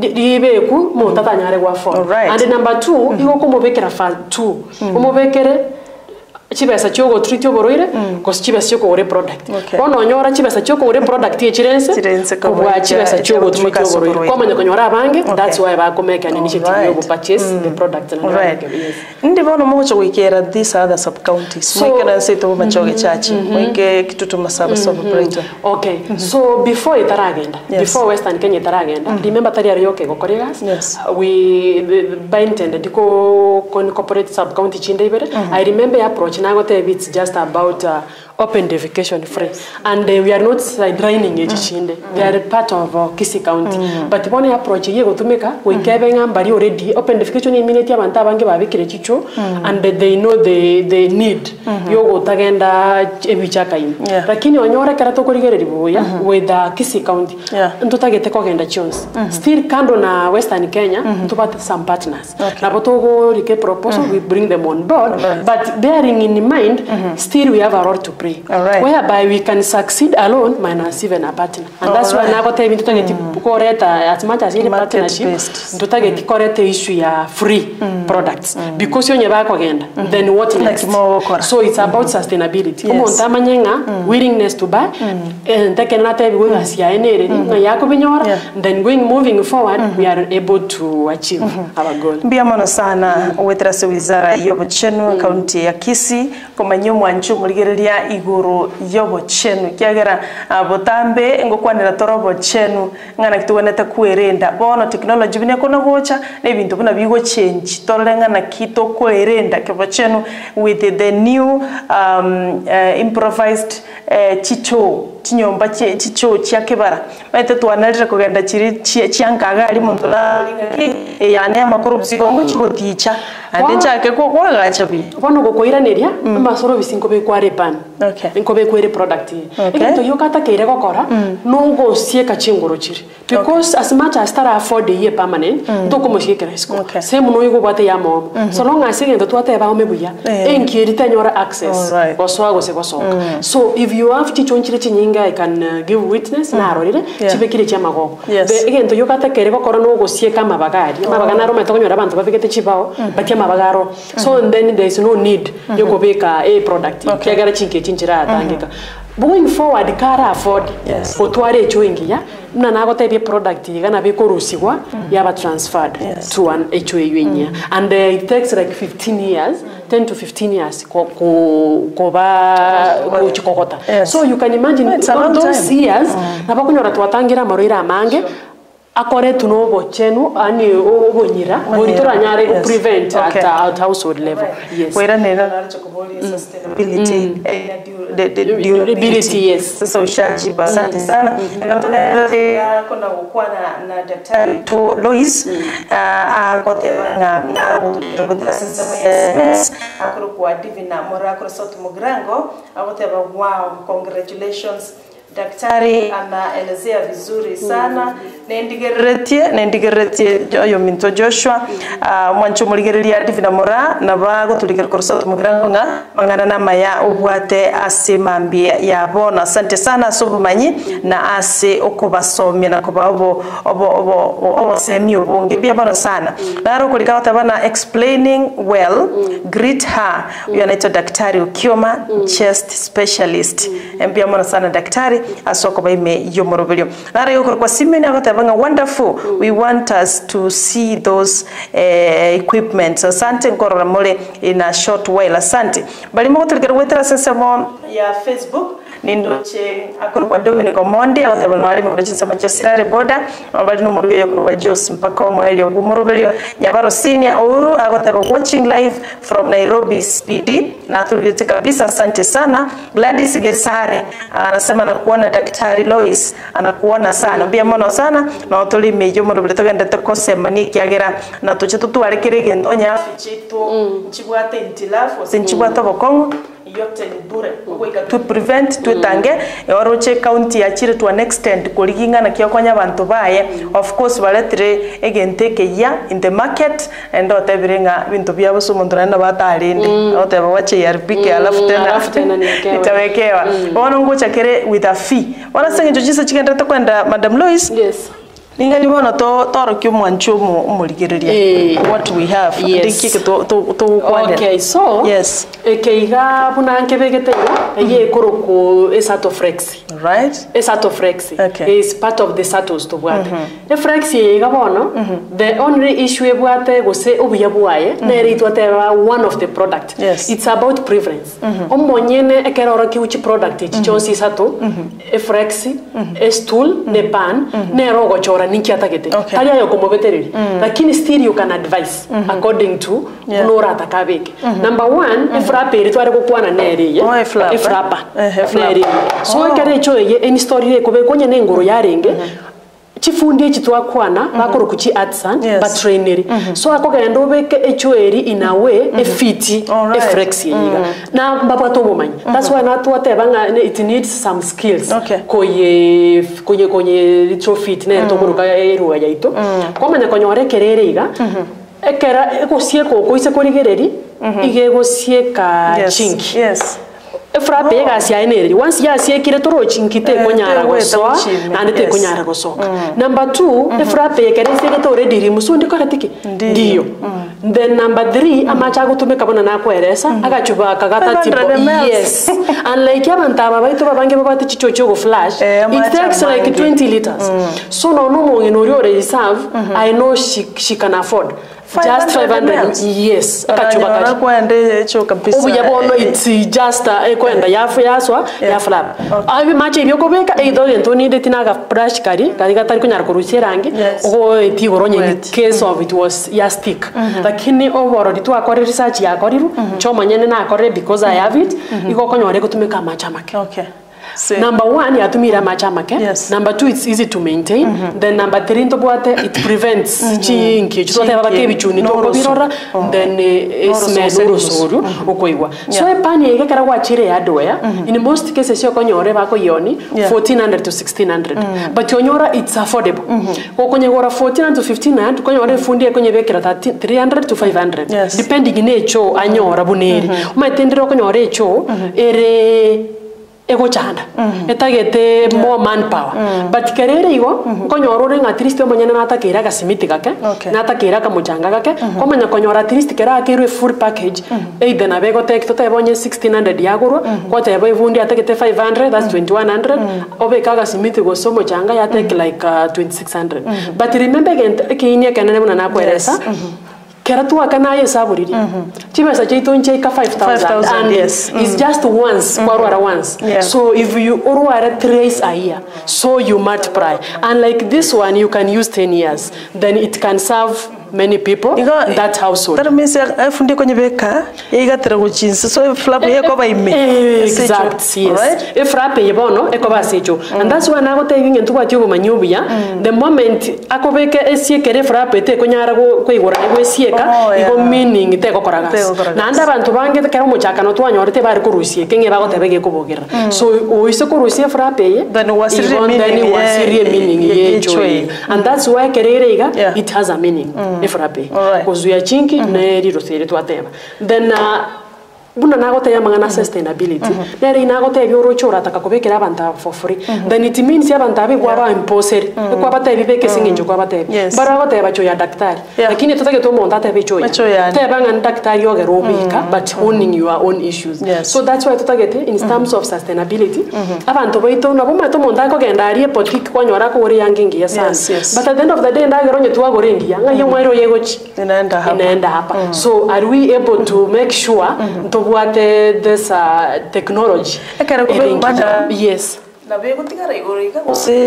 ribeku monto tanyare go afford. Right. And number two mm. igo kumubekera fa two. Mm. Umubekere chibesa chogo treat oboroire cause chibesa choko ore product ono nyora chibesa choko ore product echirense kubwa chibesa chogo treat oboroire koma nyonyora abange that's why ba komeka an initiative yo purchase the product na right ndi bono mocho wikera these other sub counties mwikera seto bachoge chachi mwike kitutu masaba sub operator okay so before itaragenda before Western Kenya itaragenda remember tari ari yoke gokoregas we by intended ko corporate sub county chinde ibere I remember approach it's just about uh, open defecation free and uh, we are not sidelining each chinde mm. they are part of uh, Kisii County mm. but one approach ye gotumeka we kebenga mbari already open defecation immediately abantu abange babikire chicho mm. and uh, they know the the need mm -hmm. yo gotagenda ebichaka ino yeah. Lakini onyora karato korigere ribuya mm -hmm. with uh, Kisii County yeah. Ntutagete kogenda chons mm -hmm. still kando na Western Kenya mm -hmm. tupate some partners okay. Na botogo rike proposal mm -hmm. we bring them on board right. But bearing in mind mm -hmm. still we have a role to play. Right. Whereby we can succeed alone minus even a partner. And all that's right. Why now got even to get koreta as much as any partnership to target koreta issue ya free mm. products mm. because you never agenda mm. then what next like so it's mm. about sustainability omo yes. Ntamanyenga mm. willingness to buy mm. and take another we was ya enere nga yako binyora yeah. Then going moving forward mm -hmm. we are able to achieve mm -hmm. our goal mbia mono sana mm. wetrase wizara yobo chenu mm. County ya Kisii komanyo mwanchu muligereria iguru yobo chenu kiagera botambe ngokwanira torobo chenu ngana kitwenete kwerenda bono technology bine kono gocha nebintu bina bigo change tolenga na kito kwerenda kebo chenu with the new um, uh, improvised uh, chicho chinyomba chicho chiakebara baite twanarira kugenda chiri chiankaga ali mundola e yane amakuru bisigo ngo chigoticha ande chake ko kwagacha bi bono gokoiraneria amasoro bisingo be kware pan okay inkobe kwere product ego yokata kere gokora no go sieka chingoro chiri because as much as start afford ye permanent to ko mushikira isko same no yugo bate ya mom so long as ngendo twate ba omebuya enkiri tanyora access goswago se gosoka so if you have chichonchire chinyinga I can uh, give witness mm. na arorire yeah. Chibekire cha magogo yes. The egento yokata kere gokora no gosieka mabagari oh. Mabagana ro metokonyora abantu babigete chibao mm. Batia mabagaro mm. So then there is no need mm -hmm. Yokobeka a product okay. Kiagara chinke chinchira atangika mm -hmm. Going forward kara afford yes. Otware choingi ya na nago tebe product igana be korusigwa mm. Yaba transferred yes. To an H O A yenya mm. And uh, it takes like fifteen years ten to fifteen years ko ko ko ba ko chikokota. Yes. So you can imagine all those time. years mm. na bakunyora twatangira maroira amange akore tunobo chenu ani obonyira boritora nyare yes. prevent okay. at, at household level. Yes. Wera nena narcho kuboli mm. sustainability mm. the, the durability yes. So shajiba asante mm. sana. Ngatona kuna kuwa na na daktari to Lois akote nga nga sense akuru kwa divina morakro soto mugrango akote ba wow congratulations. Daktari anaelezea vizuri sana mm. nendigeretie nendigeretie yo minto Joshua uh, mwancho muligerelia divina mora na bago tuligera korso mugirango nga mangana na maya obwate asemambia ya bona asante sana sobumanyi na ase okubasomya na kuba obo obo obo obo semi obonge bia bona sana naro kulikawa tabana explaining well mm. greet her mm. yanaitwa daktari Ukioma mm. chest specialist mm. mbia bona sana daktari asoko baime yomorovelio nara yoko kwa simeni akotabanga wonderful mm. we want us to see those uh, equipment asante nkorora mole in a short while asante bali mo tulikera wetera sensemo ya Facebook nindoche akuru kwa Dominic Omondi akotabanga wali mo chinsa Manchester boda bali no moro yoko kwa Jos mpaka mweli ogumorovelio nyabaro senior uru akotabanga watching live from Nairobi Speedy na tulite kabisa asante sana Gladys Gesare anasema na kuona daktari Lois anakuona sana bia mono sana na otoli mejo mo bile togenda tokose mani kiagera na tuche tutu arekere ndonya fichitu nchibwate ntilafu senchibwata bokongo yote ni bure to prevent to tange oroche county ya chire to an extent koliginga na kyokonya abantu baye of course baletre egenteke ya in the market and otebirenga bintu byabo sumundura na batarinde oteba wache yarbike alafu tena itawekewa ono ngocha kere with a fee wana senge jojisa chikenda tokwenda Madam Lois yes ningali bona to toro kyo mwancho mu muligereria hey. what we have yes. to to to okay so yes ekeiga buna nkebegete ye koroko esatoflex right esatoflex okay. is part of the satos to bwate mm -hmm. e flex ye ga bono mm -hmm. the only issue e bwate gose obuya bwaye mm -hmm. na ritwa tera one of the product yes. it's about preference mm -hmm. omonyene ekerora ki uchi product mm -hmm. chosi sato mm -hmm. e flex mm -hmm. e stool mm -hmm. ne pan mm -hmm. ne rogo chora ninki atakete okay. Tali ayo komovetereri mm. lakini still you can advise mm -hmm. according to yeah. nora atakabeke mm -hmm. number one mm -hmm. ifrape ritware kokwana neri oh, ifrapa ifrapa uh, neri so oh. kare cho ye any story ko be konya nengoro yarenge mm -hmm. chifundi chitwa kwana mm -hmm. bakoro kuchi artisan yes. but traineri mm -hmm. so akogenda obeke echoeri in a way mm -hmm. e fiti right. e flex yiga mm -hmm. na baba to bomanyi mm -hmm. that's why na to tebanga it needs some skills okay. koye koye koye litro fit ne mm -hmm. to kuruka eruga yaito mm -hmm. komenya konyore kerere iga mm -hmm. ekera egosie koko ise korigereri mm -hmm. igegosie ka yes. chinki yes efrape oh. gasia energy once ya sie kire toro chinkite uh, konyara gosoa na ndete yes. konyara gosoka mm. number two mm -hmm. efrape kere sege to ready rimusundi ko katiki ndio mm. then number three mm. amacha gutumika bona na kweresa mm. agachuba kagata tipo yes unlike abantaba baito babange babati chichocho go flash eh, it takes like twenty liters mm. so no no mo inorio reserve mm -hmm. I know she she can afford just five hundred yes akachuba kachi kwende echo kabisa ubu yabono it's just ekwenda yafu yaswa ya flap abi mache ibyo kobeka eido lento ni detinaga brush kari kari gatari kunyara kurucherange ogo etigoronye in case of it was ya stick lakini oboro ditu akore research ya koriru choma nyene na akore because I have it iko konyore kutumika macha make okay See. Number one, ya tumira machamake. Yes. Number two, it's easy to maintain. Mm -hmm. Then number three, into boate it prevents mm -hmm. chinki. Chuto te babake bichuni to birora. Then smell urusuru ukoigwa. So e pani ege kara wa chire ya doya. In most cases yo konyore bako yoni fourteen hundred to sixteen hundred. But yonyora it's affordable. Ko konyora fourteen hundred to fifteen hundred konyore fundi konye bekera three hundred to five hundred. Depending in echo anyora buneri. Umaitendero konyore echo ere ego chanda mm -hmm. etagete yeah. more manpower mm -hmm. but kerere igo mm -hmm. konyorore nga at least omonyana natakira ga simiti gake okay. natakira ka mujanga gake mm -hmm. komenya konyora at least kera akirwe full package mm -hmm. either na bego tek to tebonye sixteen hundred yagoro mm -hmm. kwata yabo ivundi atakete five hundred that's mm -hmm. twenty-one hundred mm -hmm. obeka ga simiti go somo changa ya take mm -hmm. like uh, twenty-six hundred mm -hmm. but remember again kiinie kanene muna na kweresa yes. mm -hmm. kera tu akana yesaburiri chimesa cheito ncheka five thousand and yes. mm. it's just once mm. kwa once yeah. so if you orwara thrice a year so you multiply and like this one you can use ten years then it can serve many people in that household. That means I fundi kwenye beka yigatira kuchinsa so flap yeko ba ime. Exact, yes. Right? If flap yebono eko ba sejo. And that's why nago taking into what you manyubi ya. The moment akobeke esiekere flap ete kunyara ko igora ego esieka ego meaning ite ko koragas. Na anda bantu bange kera muchaka no twanyorete bari kurusie kenge bago tebege kubogera. So oise kurusie flap ye then wasiri meaning wasiri meaning ye joy. And that's why kererega it has a meaning. Frappe kuzuya chinki ne riro sere twateba then uh, buna nagote ya mangana sustainability nere inagote byorochora takakobekera abanta for free then it means abanta be kwa ba imposer kwa bata bibeke singenjo kwa bata baragote bacho ya daktari lakini tutake to monta te becho ya te banga daktari yoge robika but owning your own issues so that's why tutake in terms of sustainability abantu boito nabo mato monta ko gendarie politique kwa nyora ko ori yangingi ya sana but at the end of the day ndagero nyetu wagorengia ngayo mwero yegochi inaenda hapa inaenda hapa so are we able to make sure what uh, this uh, technology yes na be kutigara igoro iga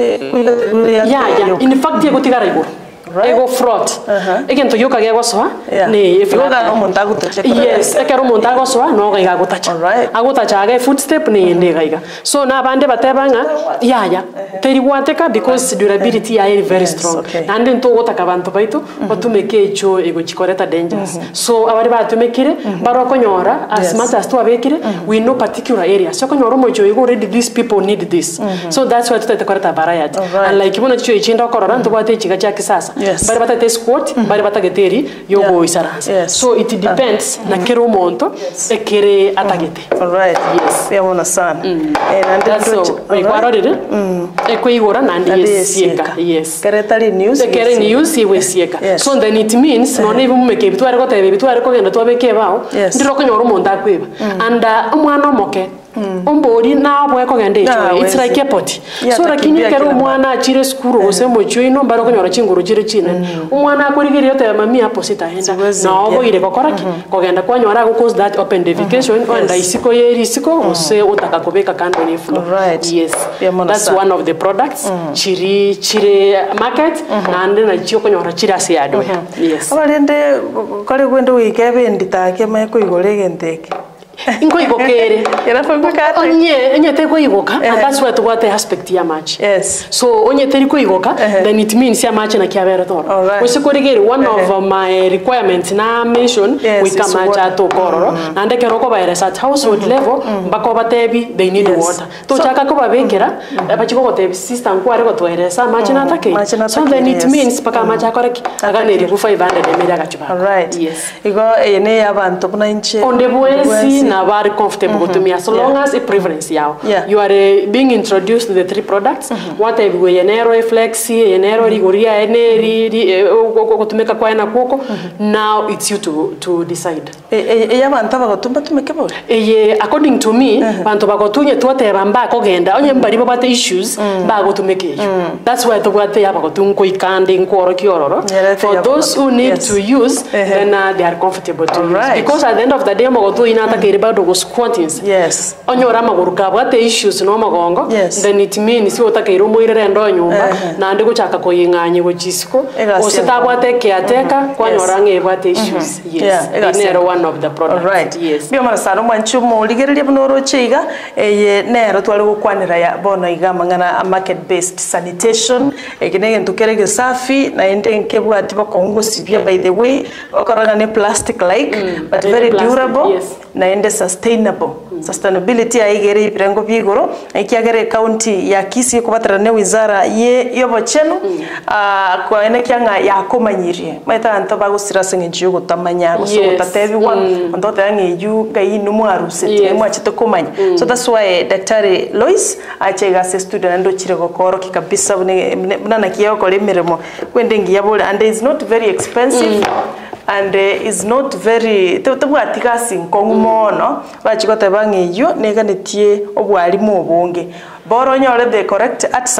yeah yeah in fact ye kutigara igoro ego fraud egento yoka ge gosoa ni yoga omuntu agutacha yes ekero omuntu agosoa no ga igagutacha agutacha age footstep ni ndega iga so na bande batebanga ya ya teri wateka because durability ya is very strong and nto gotaka bantu baitu batumeke echo ego chikoreta dangerous so abari batumekire baro konyora as much as to abekire we know particular areas so konyora mojo ego already these people need this so that's why tutete koreta variety and like ibona chicho ichinda korora nto bate chiga cha kisasa bari batate squat bari batageteri yogo isaranza so it depends na kero monto ekere atagete all right yes yamona sana and that's we kwarorire ekoigora nandi yesieka yes keretari news kere news iwesieka so then it means no nevu mumeke bitware ko tebe bitware ko genda twabeke bao ndiro ko nyoro monta kwiba and umwana omoke ombori na bwe ko gende icho it's like a pot so lakini kero umwana achire skuru gose mocho ino mbaro ko nyoro chinguru chire chine umwana akorigire yote mami hapo sitaenda na obo ire kokoraki ko genda kwa nyora go cause that open defecation and isiko yeri isiko ose utaka kobeka kando ni flow yes that's one of the products chiri chire market and na chio ko nyora chira se ado yes abalende kale kwende wikebe nditake me ko igorege ndeke ingo igokere era fambe kata onye onye te ko igoka and that's what what the aspect ya match yes so onye te ko igoka then it means ya match na kiabera toro wese ko rigere one of my requirements na mention we come match to kororo and ke roko ba at household level bako batebi they need water to chaka ko babekera abachiko ko tebi system ko ariko to eresa match na take so then it means paka match akoreki agane ri five hundred ml agachuba all right yes igo ene abantu buna inche onde boensi na very comfortable mm -hmm. to me as long yeah. as a preference yao yeah. you are uh, being introduced to the three products mm -hmm. what ebe yenero flexi yenero rigoria eneri kutumeka kwa ena koko now it's you to to decide e ya bantu bagotumba tumeke bo e according to me bantu bagotunye twote bamba kogenda onye mbari babate issues bagotumeke that's why to bwate ya bagotunko ikande nkoro kiororo for those who need to use then uh, they are comfortable to use because at the end of the day mogotu inata bado go squattings yes onyora maguru kabwate issues no magongo then it means utaka irumo irere ndo nyumba na ndi guchaka koyinganye go chisiko ositabwate kiateka kwa nyora ngebwate issues yes nero one of the products right yes bio marasano mwanchumo ligereria bunoro chiga eye nero twari gukwanira ya bono igama ngana market based sanitation ekinege ntukerege safi na ende nkebwati bakongo sibya by the way okoranga ne plastic like mm, but very durable yes. na ende sustainable mm. sustainability aigere ipirengo bigoro ikiagere county ya Kisii kubatara ne wizara ye yobocheno mm. uh, kwa ene kyanga yakomanyirie maita anto bagusira sengeju gutamanya gusotatebi one ondote yangeju gainu mwarusete mwachite komanya mm. so that's why Daktari Lois achega se student ndo chire gokoro kikabisa buna kiyo kole miremo kwende ngiyabole and is not very expensive mm. and uh, is not very tubwatika sinkongumono bachikote bangeyo neganetie obwali mu obonge boro nyore the correct artisan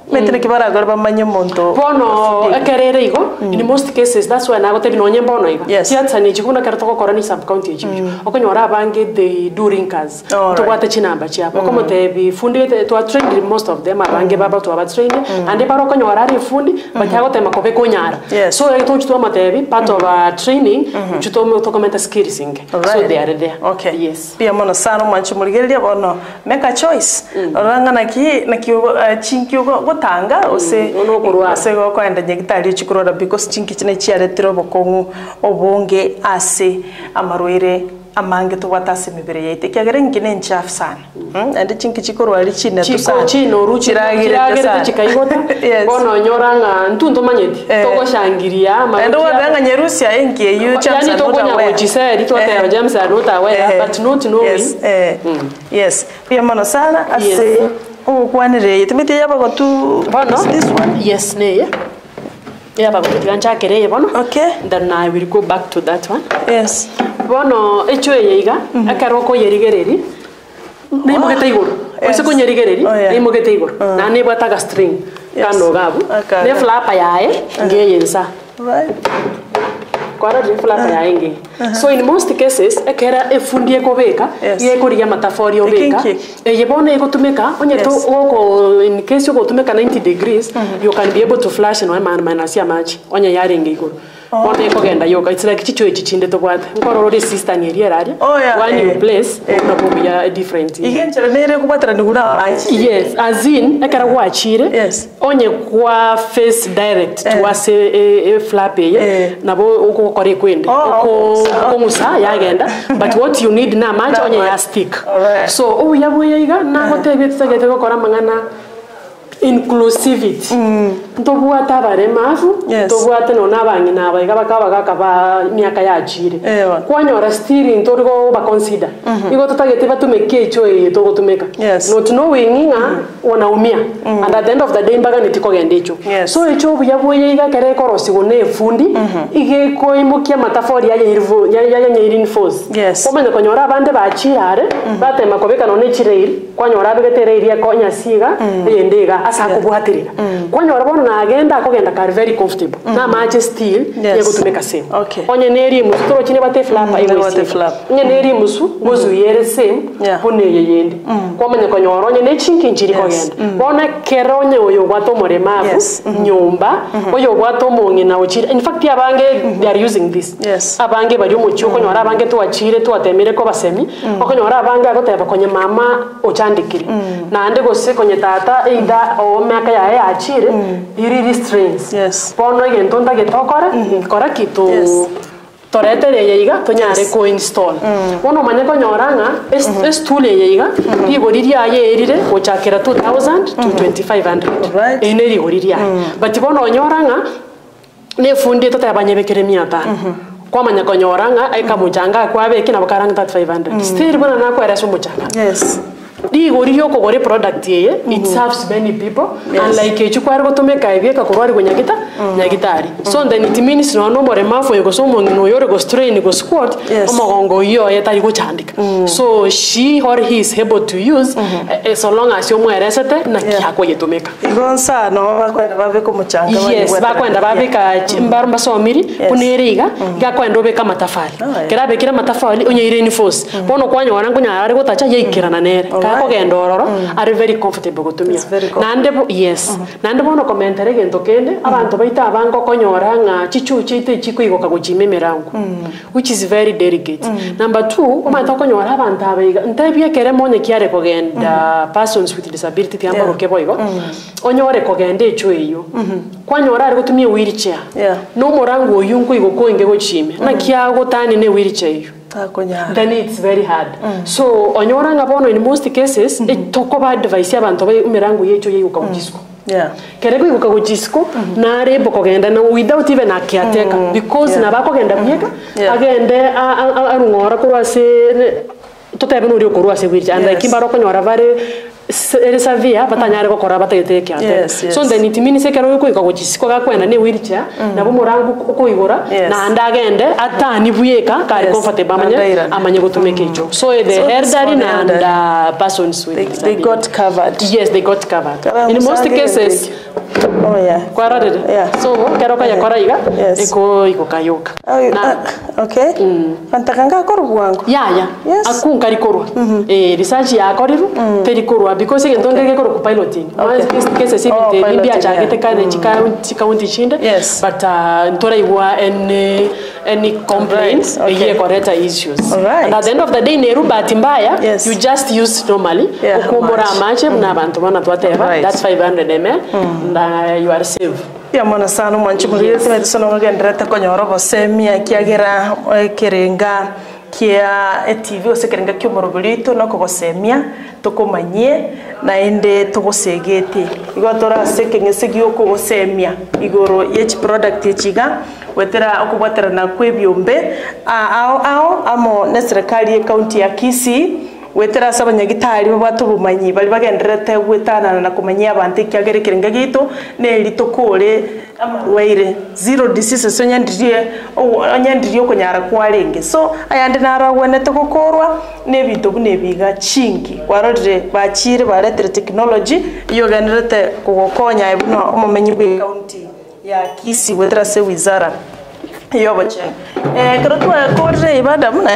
metene kibara gore bamanye monto bono ekerere igo in most cases that's why nago tebi nonye bono iga tiatsa ni chikuna kera toko korani sub county echibu okonyora abange they do rinkers to kwata chinamba chiapo komo tebi fundi to train most of them abange baba to aba train and baro okonyora ri fundi batyago tema kobe konyara so e to chitwa matebi part of our training chitwa to comment skills inge so they are there okay yes pia mono sano manchi muligeria bono make a choice oranga naki naki chinkyo gotanga ose ose go kwenda nyegitari chikurora because chinki chine chiaretiro bokongu obonge ase amarwire amange to watase mibere yete kyagere ngine nchafu sana ande chinki chikorwa ari chine to sana chino ruchi kiragire chikaigota bono nyoranga ntundo manyeti togo shangiria ma ndo wadanga nyerusia enkie you chance to konya kujiseri to te James arota we but not knowing yes eh yes pia mono sana ase o kwanire yetimiti yaba go tu this one yes ne yaba go tigancha kere bono okay then I will go back to that one yes bono echo yeiga akaroko yerigereri ne mogete iguru ose ko nyerigereri ne mogete iguru na ne bataga string kano gabu ne flapa yae ngeyelsa right kwara je flapa yae nge so in most cases ekera efundie kobeka ye kuri ya matafori obeka e yebone igutumeka onye to oko in case oko tumeka ninety degrees you can be able to flash and one minus ya match onye yare nge iguru one eko genda yoga it's like chicho echichinde to kwate ngoro ro sister ni ria radio one you place na bomia different igenchera nere kubatira ndugura yes as in ekara gwachire onye kwa face direct to ase e flap ye nabo uko kore kwende uko komusa yagenda but what you need na match onye ya stick so oh yabuye iga na hotebe tsagete ko kora mangana inclusivity ntobuata bare mafu ntobuata nona bangi naba igaba kaba gakaba miaka ya jire kwanyora still ntorigo ba consider igo tutagete batumeke echo e to gotumeka not knowing nga wanaumia and at the end of the day mbaga nitiko gendecho so echo buyabuye iga kare korosi gone fundi ige ko imukia matafori ya irvo ya ya nyirin force komenya konyora abande bachirare batema kobeka none chireiri kwanyora begetere iria konya siga yendega asa kubuhatirira kwanyora bono na agenda akogenda kari very comfortable na maje still yego tumeka same onye neri musutoro chine bate flapa iwe onye neri musu gozu yere same bone yeyende kwamanya konyora onye ne chinki njiri kogenda bona keronye oyo bwato moremavu nyumba oyo bwato monge na ochira in fact abange they are using this abange bari umucho konyora abange to achire to atemere ko basemi okonyora abange agoteba konye mama ochandikiri na ande gose konye tata eida o miaka ya ya achire iri restraints bono igento nda getokora kora kitu torete le yiga tonyare ko install bono manye konyoranga es tool ye yiga igoriri aye erire ochakera two thousand to twenty-five hundred ene rigoriri aye but bono nyoranga ne fundi tota abanyebekere miata kwa manya konyoranga aika mujanga kwa beke na bakaranga thirty-five hundred still bona na kwa eraso mujanga yes di gori yoko gore product ye it serves many people and like echu kwa go tumeka ibieka kurwari go nyagita nyagitari so then it means no no more mafo yego so mo no yore go strain go squat omogongo yo yetari go chandika so she or he is able to use so long as yo mweresete na kyako yetumeka igonsa no bakwenda babe ko muchanga yes bakwenda babe ka mbarumba somiri kuneriga gakwenda obeka matafali kerabe kira matafali onye ire ni force bono kwanya warangu nyarare go tacha yikirana nere kako gendororo are very comfortable gotumia nande yes nande bono commentere gento kende abantu baita abango konyora nga chichu chite chikuigo kaguchimemerangu which is very delicate number two omanta konyora abantu abaiga ntebye kere monye kiare kogenda persons with disability tiamba rokeboigo onyore kogenda echo eyo kwanyora ari gotumia wheelchair no morangu oyungu igo koinge gochime na kiago tani ne wheelchair eyo then it's very hard mm. so onyoranga bono in most cases mm -hmm. it talk about advice abantu bayimerangu yecho yeyuka ujisco yeah kerego yuka ujisco mm -hmm. na rebo kogenda na without even a caretaker mm -hmm. because yeah. na bako genda bieka yeah. agende arungora kurase tutebe no rio korwa se wheelchair and like imbaro konyora bare severe batanyare gukora batagete kyate so then it means ekero yuko ikagocisiko gakwenda ne wheelchair nabo murangu kuigura na ndagende atani buyeka kari comfortable amanye amanye gutumeka icho so the elderly and uh, persons with they, they got covered. Yes, they got covered in most cases. Oh yeah. Kwara dede. Yeah. So kero kaya kwara iga iko iko kayoka. Na okay. Pantakanga koru bwangu. Yeah yeah. Yes. Akun kari koru. Eh research ya koriru peri koru because ke ndonge koru ku piloting. Mas cases ibite libya chagete kana chika county chinde. Yes. But uh ntora iwa any any complaints ye correct issues. And at the end of the day neru batimbaya you just use normally ukumura amache na abantu bana twateba that's five hundred milliliters. Uh, you are safe. Ya mwana sana mwanchi muri tete sono ngendrete konyoro bosemia kiagera kerenga kia T V osekerenga kyomorogorito no kobosemia tokomanyie na ende togosegete igotora sekengese gyoko gosemia igoro each product echiga wetera okubwatera na kwebyombe ao ao amo ne serikali e county ya Kisii wetera sabanyagitari babatu bumanyi bali bagenderete gwetana na kumanyia abantu kyagerekerenga gitu ne litokole amarwaire zero disease so nyandirie o nyandirie ko nyara kwarenge so ayande naragwene tokokorwa ne bintu bunebiga chingi warorire bachire baretere technology iyo ganderete kugokonya ibuno umumenyi bwe county ya Kisii wetera se wizara iyo bache eh karotwa korre ibada muna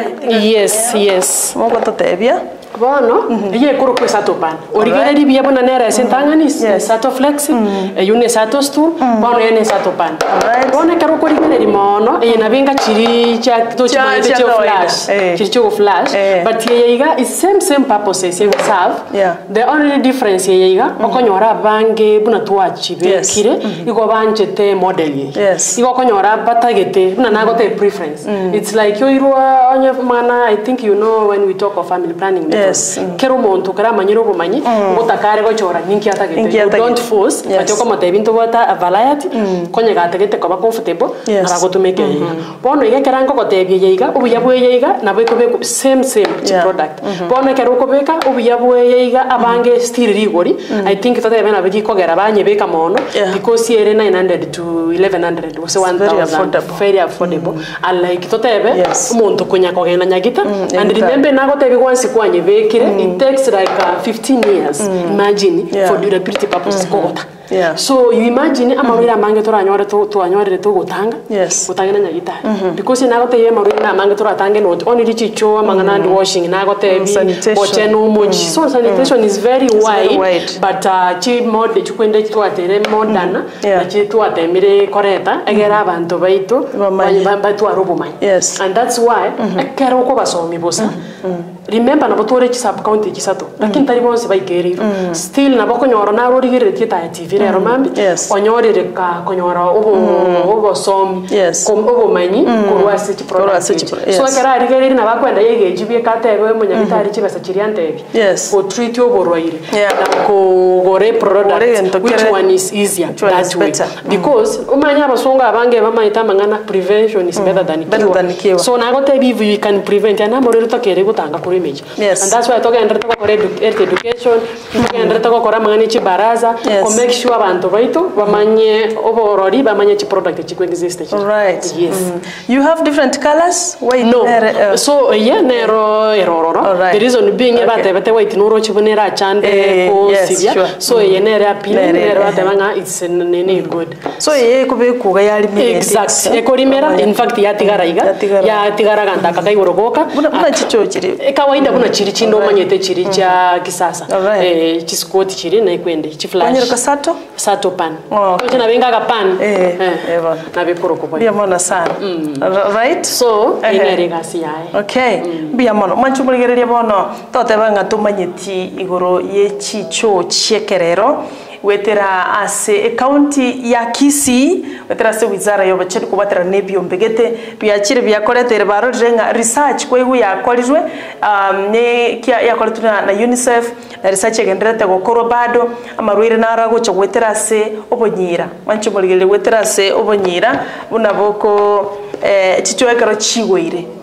yes yes moko totebia bono ye kuro kwa sato pan origere libia bona nera sentangani sato flex yune sato stu bono yene sato pan bono karo ko rigere limono e na binga chiri cha to cha cha flash chiri cha flash but ye yiga is same same purpose same serve the only difference ye yiga okonyora bange buna tuachi be kire igo banchete model ye igo konyora batagete buna nagote preference it's like yo irwa onye mana I think you know when we talk of family planning. Yes. Kero montu kara manyiro bumanyi ugotakare gochora ninki atagete you don't force but yoko matebinto bota variety konye gatagete koba comfortable ara gotumeke yiga bono ige kerango gotebye yiga ubuya bwe yiga nabo ikobe same same product bono kero kobeka ubuya bwe yiga abange still rigori I think totebe na bigi kogera banye beka mono because here nine hundred to eleven hundred was one thousand very affordable unlike totebe umuntu kunya kogena nyagita and remember nagotebi once kwanye bekire it takes like uh, fifteen years mm. imagine yeah. for durability purposes mm -hmm. Yeah. So you imagine amarira mange toranyore to toranyore to gutanga yes gutanga na nyagita mm -hmm. because nagote ye marira na mange toratange not only chicho amanga hand washing nagote bi boche no much mm. so sanitation mm. is very wide, very wide but uh, chi mode chikwende twatere modern mm. yeah. na chi twatemire koreta egera abantu baito batu arobo yes and that's why mm -hmm. ekero ko basomi bosa mm -hmm. remember na botore chi sub county chisato lakini tari bonse baikeri still na bokonyoro na rorigire kita T V rero mambi onyorire ka konyora obo obo som kom obo manyi korwase chi product so akara rigere na bakwenda yege jibye katebe munyabitari chibasa chiriantebe ko treat obo roire na ko gore product which one is easier that way because umanya abasonga abange bamayita mangana prevention is better than cure so na gotebi we can prevent ana morero takere gutanga image yes. And that's why I talk and talk about education talk and talk about mangani chi baraza to make sure abantu baito bamanye oborori bamanye chi product chi exist right yes mm. You have different colors why no uh, so yeah nero erororo right. The reason being about okay. Bate white nuro chi bonera chande eh, ko yes, sivia sure. So mm. Yenere appeal nero bate manga it's nene good so ye ko be ku ga yali mi exact e ko rimera in fact ya tigara iga ya tigara ganda kakai gorogoka buna chicho chiri kawaida kuna chiri chindo manyete chiri cha kisasa eh chiskoti chiri na ikwende chi flash kwanyero kasato sato pan ko na benga ka pan eh eva na bikoro ko bia mona sana right so ine regasi yae okay bia mona manchumuligereria bono tote banga tumanyeti igoro ye chicho chekerero wetera ase county ya Kisii wetera se wizara yo bachiri kubatera nebyo mbegete byachire byakoretere baro renga research kwehu yakorizwe um ne kia yakoretuna na UNICEF na research egenderete gokoro bado amarwire narago cyo wetera se obonyira mancho muligere wetera se obonyira bunaboko eh chicho ekaro chiweire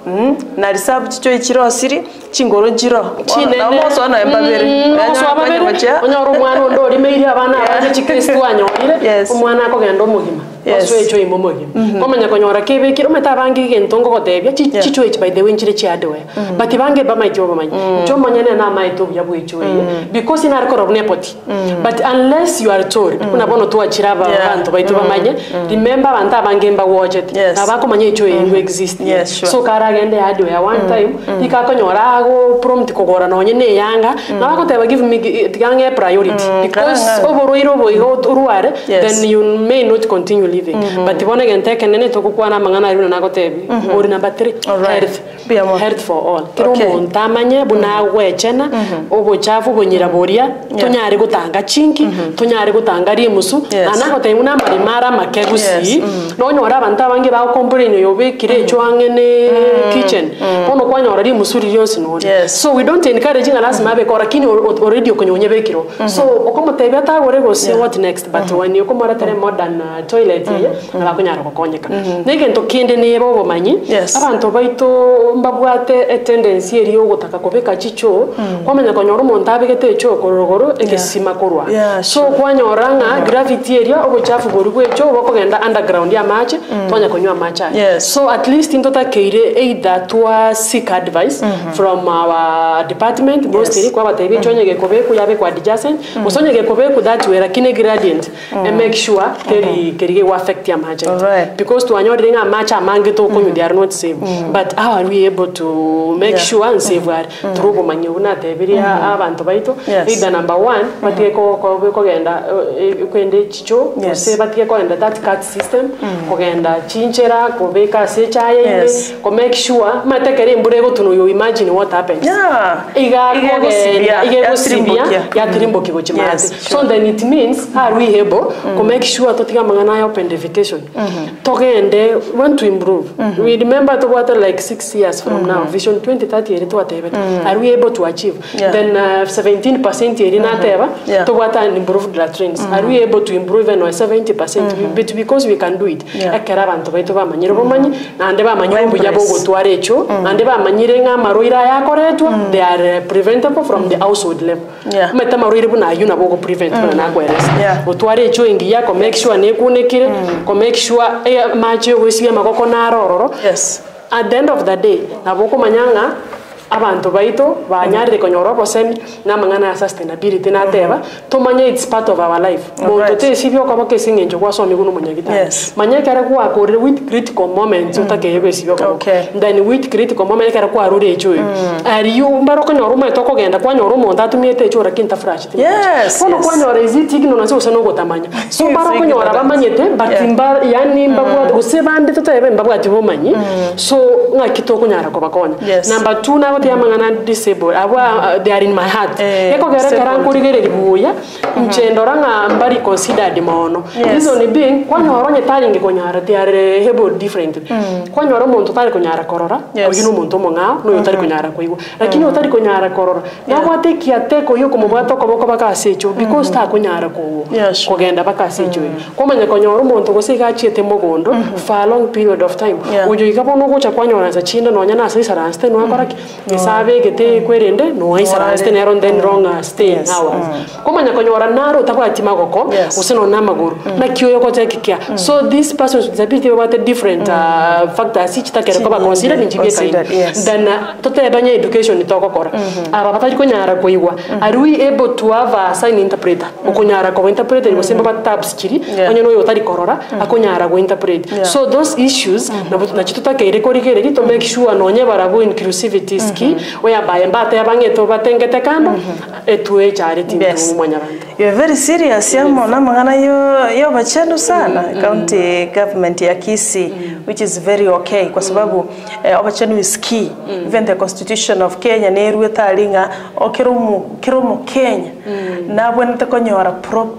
mm na reserve chicho ichiro siri chingoro jiro chine na moso na embabere moso ababere onyo rumwana ndo rimeiri abana abana chikristo anyorire umwana akogenda omugima oso echo imomogi komanya konyora kebe kiro metabangi gentongo gotebya chicho each by the way nchire chiadewe but bange ba maityo ba manyi cho manyane na maityo ya bwecho because ina arko robne poti but unless you are told kuna bono to achira ba bantu baito ba manye remember banta bangemba watchet na bako manye echo yengu exist so kara gende adewe one time ikakonyora go prompt kogora no nyene yanga na bako teba give me tigange priority because oboroiro boigo ruare then you may not continue living mm -hmm. but ibone gente kenene to kukwana mangana iruna nagotebi mm -hmm. ori number three health health for all kiro okay. montamanye buna gwechena mm -hmm. obochafu bonyira boria yeah. tonyare gutanga chinki mm -hmm. tonyare gutanga rimusu yes. na nagotebi na marimara makegusi yes. mm -hmm. no nyora banta bange ba komporino yobe kire chwangene mm -hmm. kitchen bono mm -hmm. kwanyora rimusu riyonsi no yes. so we don't encourage ngalas mm -hmm. mabe kora kini already okonyonye bekiro mm -hmm. so okomotebi atagore go see yeah. what next but mm -hmm. when you komora tere modern uh, toilet abakunyara kokonyeka negento kinde nebo bomanyi abantu baito mbabwate tendency eri ogotaka kobeka chicho kwamenya konyora umuntu abegete echo korogoro ekesima korwa so kwanyoranga gravity area obuchafu borugwe echo bakogenda underground ya match tonya konywa match so at least into keire either to seek advice from our department mostly kwa batebi chonyege kobeku yabe kwa adjacent usonyege kobeku that way lakini gradient and make sure keri keri affect ya match right. because to anyori nga match amange to konyu they are not safe mm. but how are we able to make yeah. sure and save mm. mm. through bomanyuna tebiria mm. abantu baito yes. either number one mm. batie ko ko ko genda kwende chicho yes. se batie ko enda that card system mm. ko genda chinchera ko beka se chaye yes. ko make sure matekere mbure go tuno you imagine what happens yeah iga ko genda ige ko sibia ya trimbo kigo chimate yes. so sure. then it means how are we able mm. ko make sure to tiga mangana ya open defecation mm -hmm. togende want to improve mm -hmm. we remember to what like six years from mm -hmm. now vision twenty thirty eri to whatever mm -hmm. are we able to achieve yeah. then uh, seventeen percent eri na teba yeah. to what an improved the trends mm -hmm. are we able to improve and seventy percent mm -hmm. but because we can do it yeah. ekera abantu baito bamanyire bomanyi nande bamanyire buya bogo tware echo nande bamanyire nga maroira yakoretwa mm -hmm. they are uh, preventable from mm -hmm. the household level yeah. meta maroire buna yuna bogo prevent mm -hmm. na kweresa yeah. otware echo ingiya ko make sure ne kunekire mm -hmm. ko make sure e macho wesiya makoko na rororo yes at the end of the day naboko manyanga abantu baito banyarire konyoro bosemi na mangana ya sustainability na teba to manya it's part of our life monto te sibyo kwa boke singenjo kwa so miguno munyagita manya kare kwa akore with critical moments utakeye sibyo kwa then with critical moment kare kwa rore echo ari you mbaro konyoro mo etoko genda kwa nyoro mo ndatumiete echo rakinta fresh yes kono kwa nyoro is ignorance usano gotamanya so mbaro konyoro bamanyete batimba yani mbabwa usebande totebe mbabwa tibomanyi so ngakito kunyara kwa bakonya number two na ya mangana disabled aba they are in my heart eko gara karankuri buya mchendora nga mbari considered mono reason being kwanyoro nyetaringe konyara they are able different kwanyoro muntu tari konyara korora oyino muntu mongao no yotari konyara koigo lakini yotari konyara korora nabwate kiateko yo komobwato koboko bakasecho because ta konyara ko kogenda bakasecho komanya konyoro muntu gosiga chiete mogondo for a long period of time ujo ikabono gocha kwanyora za chinda no nyana sisa ranste no akoraki sabe gete kwerende no isara ste nero then wrong stay hours komanya konyora naro takwati magoko usino na maguru na kiyo ko tekikia so this person with disability about different uh, factors each takere ko ba consider njibie kai then tote banya education itoko kora aba batari konyara koigwa are we able to have a sign interpreter okonyara ko interpreter ngo semba tabs kiri onye no yotari korora akonyara go interpret so those issues na chitutakere korigere to make sure no nye barabo inclusivity ski oya baye mbate yabangeto batengete kando etue charity mwanyabanda you're very serious yamo na mangana yo yo bachendo sana county government ya Kisii which is very okay kwa sababu obachendo is key even the constitution of Kenya nerueta linga okirumu kirumu Kenya na bwente konyora proper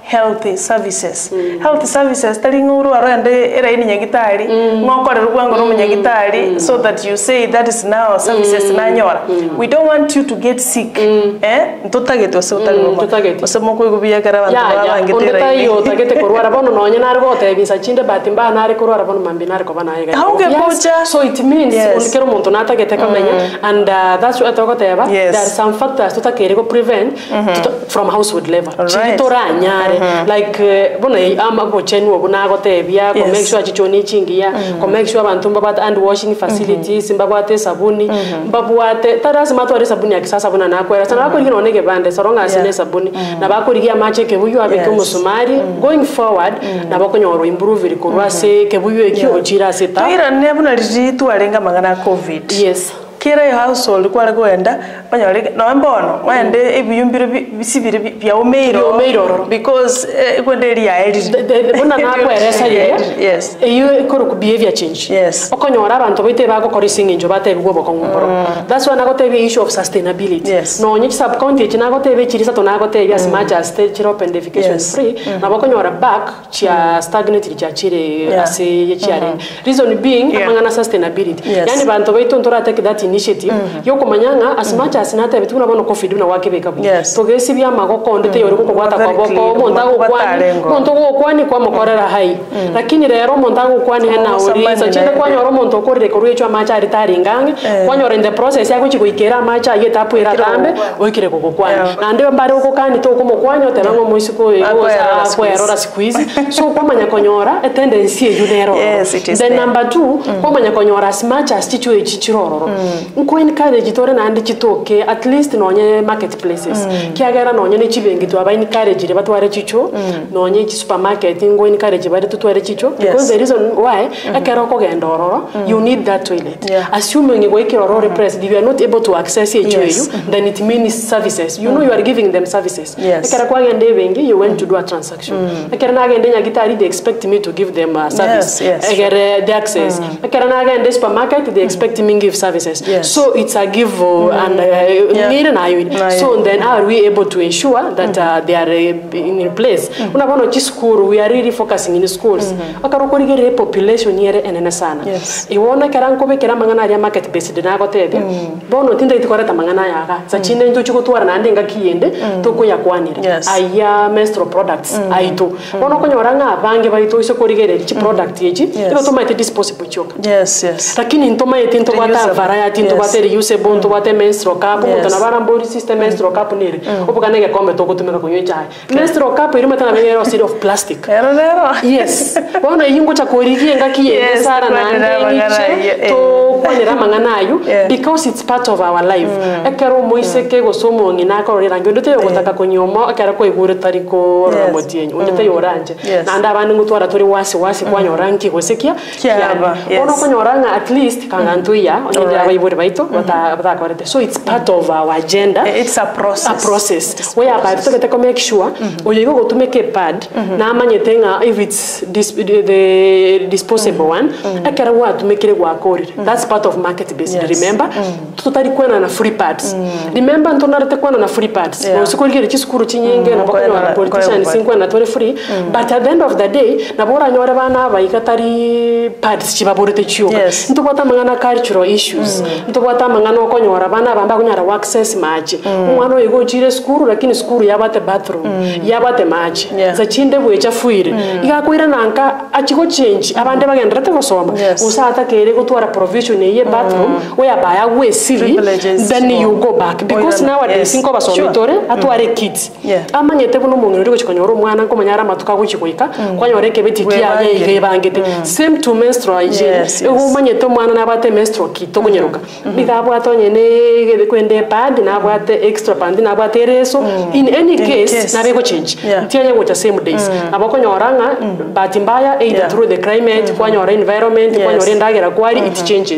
health services mm. health services tali nguru arende era ini nyagitari mm. ngokore rwango no nyagitari mm. so that you say that is now services mm. na nyora mm. we don't want you to get sick mm. eh ntotagete so tali ngoma osemo ko gubiya kara bantu babangitera onda tayo tagete korwara bono nonye nari gote bisa chinde batimba nari korwara bono mambi nari kobana yega yes. So it means yes. unikero muntu natagete kamenya mm. and uh, that's what atogoteba yes. there are some factors tutakere go prevent mm -hmm. to, from household level right. Nyare mm -hmm. like uh, bona ama bochenu obuna gotebia yes. ko make sure chichoni chingia mm -hmm. ko make sure abantu mbabata hand washing facilities mm -hmm. mbabate sabuni mm -hmm. mbabwate tarasi matware sabuni akisasa bona nakwera sana bakori kino nege bande soronga yeah. asine sabuni mm -hmm. na bakorigia mache kebuyu abike yes. musumari mm -hmm. going forward mm -hmm. na bakonyoro improve rikorwase mm -hmm. kebuyu ekyo ochira seta tuira nebuna ritu arenga magana covid yes kira household kwara kwenda banyore no mbono wende ebiyumbiro bisibire bya omeiro because kwenderi ya eri bona nakweresa ye yes iyo ikoro ku behavior change yes okonyora abantu bite bako korising injo batebwo bokongumboro that's why nagotebe issue of sustainability yes. no nyi sub county chinagotebe chirisa to nagotebe as much as state open defecation yes. free mm. na bakonyora back chia stagnant chia chire yeah. ase ye chiare mm -hmm. reason being yeah. amangana sustainability yes. yani bantu bito ntora take that initiative mm -hmm. yoko manyanga as much as nata bitu na bono covid na wakebeka bu yes. togesi bya mago ndete yori ko kwata kwa boko montago kwani montago kwani kwa makorera hai mm. lakini rero montago kwani hena ori so chinde kwani oro monto korre ko ruecho amacha ritari ngange eh. kwani oro in the process yako chikuikera amacha yetapu ira tambe oikire ko kwani yeah. na ndio mbare ko kani to ko mokwanyo terango moisiko yoza kwa erora squeeze so kwa manya konyora a tendency yunero yes, then number two mm. kwa manya konyora as much as chicho chichirororo mm. ko encourage tore na ndi chitoke at least nonye marketplaces mm. kiagera nonye ne chibengi to aba encourage re batware chicho mm. nonye chi supermarket ngo encourage bari tutware chicho yes. because the reason why mm. akero ko gendororo mm. you need that toilet yeah. assuming ngo ikiroro mm. repress if you are not able to access it yes. you mm. then it means services you mm. know you are giving them services yes. akera kwa gende bengi you went mm. to do a transaction mm. akera na gende nyagitari they expect me to give them a service yes, yes, akera the access mm. akera na gende supermarket they expect mm. me give services yes. so it's a give mm. and uh, yeah. need na you so then how are we able to ensure that uh, they are uh, in place mm. unabono chi school we are really focusing in schools mm -hmm. akarokorigere population yere enene sana yes. iwona karanko bekera mangana ari market based na gotete mm. bono tinda itikoreta mangana yaga sa chine ndo chiko twara na ndenga kiyende mm. to ko yakwanira yes. aya menstrual products mm. aito mm. bono konyora nga bange baito iso korigere chi product yeji yes. iko tomaite disposable choka yes yes lakini ntomaite nto bata variety nto bata reusable nto bata menstrual cup yes. na bara body system menstrual cup nire mm. obukanege kombe to kutumika kunywa chai menstrual cup irimo tana bengero seed of plastic ero ero yes bona yingo cha korigi ngaki yende sara na ndengiche to kwanira mangana ayu yeah. because it's part of our life mm. ekero moiseke mm. gosomo ngina korira ngondo te gotaka kunyomo ekero ko igure tariko yes. ramotienyo onde te yoranje yes. na nda banu gutwara tori wasi wasi kwanyora nki gosekia kiaba bona konyora at least kangantuya onde abayibure baito bata bata korete so it's part of our agenda it's a process a process we are about to make sure oyigo gotumeke pad na manyetenga if it's dis the, the disposable one akara wa tumekere gwa korire that's part of market based yes. remember tutari kwena na free pads remember ntonarete kwena na free pads no sikolgere chiskuru chinyenge na bakona politician sinkwa na tore free but at the end of the day na bora nyore bana bayikatari pads chibaborete chiyoka yes. ntobata mangana cultural issues ntobata mangana okonyora bana bamba kunyara access maji umwana yego chire skuru lakini skuru yabate bathroom mm. yabate maji yeah. za chinde bwecha fuire mm. igakwira nanka achiko change abande bagendera te gosoma yes. usata kere gutwara provision ye bathroom mm. oya baya we city then you go back because nowadays yes. sinko basomitore sure. atware mm. kids yeah. amanyete buno mungiro riko chikonyora umwana ko manyara matuka guchikoika mm. kwanyoreke betikia ye igebangete mm. same to menstrual hygiene yes, yes. umanyete umwana nabate menstrual kit to kunyeruka mm -hmm. bigabwa tonyene kwende pad na bwate extra pad na bwate reso mm. in any in case, case. na bego change yeah. tianye gocha same days mm. abako nyoranga mm. bahati mbaya either yeah. through the climate mm -hmm. kwa nyora environment yes. kwa nyora ndagera kwari mm -hmm. it changes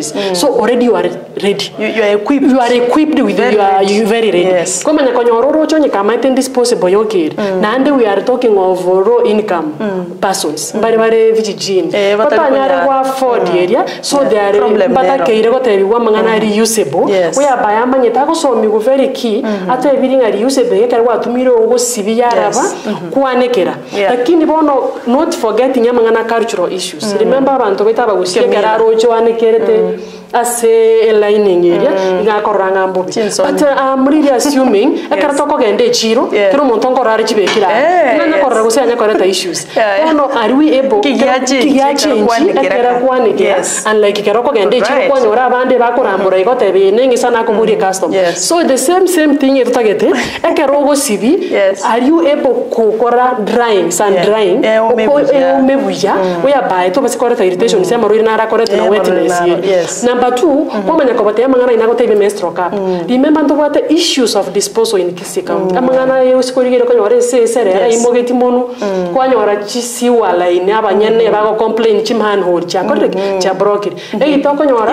space. So already you are ready. You, you are equipped. You are equipped with very you are ready. you very ready. Yes. Kama na konyororo chonye kama ite disposable yokir. Nande we are talking of low income persons. Bari bari vijijini. Pata nyare kwa afford area. So they are pata keire ko tebi wa mangana reusable. We are bayamba nyeta ko so mi go very key. Ata ebiring are reusable ke kwa tumiro go sibia raba kuanekera. Lakini bono not forgetting mangana cultural issues. Remember abantu beta bagusiye kararo cho anekerete as a lining area nga koranga mbobi. But I'm really assuming ekara toko gende chiro kero montongo rari chibekira. Nga korra go sanya koreta issues. Bono are we able kiyachi ekara kuanekera and like kero ko gende chiro kwa nyora bande bakorambura igote binengi sana ko muri custom. So the same same thing etagete ekero go sibi are you able kukora drying sun drying mebuya we are by to basikora irritation sema ruri na rakoreta na wetness. Number two, woman yakobate mangana inagote be menstrual cup. Remember to what the issues of disposal in Kisii County. Amangana yosikori ko nyore se sere imogeti monu kwa nyora chisi wala ine abanyene bago complain chimhan hol cha correct cha broken. E itoko nyora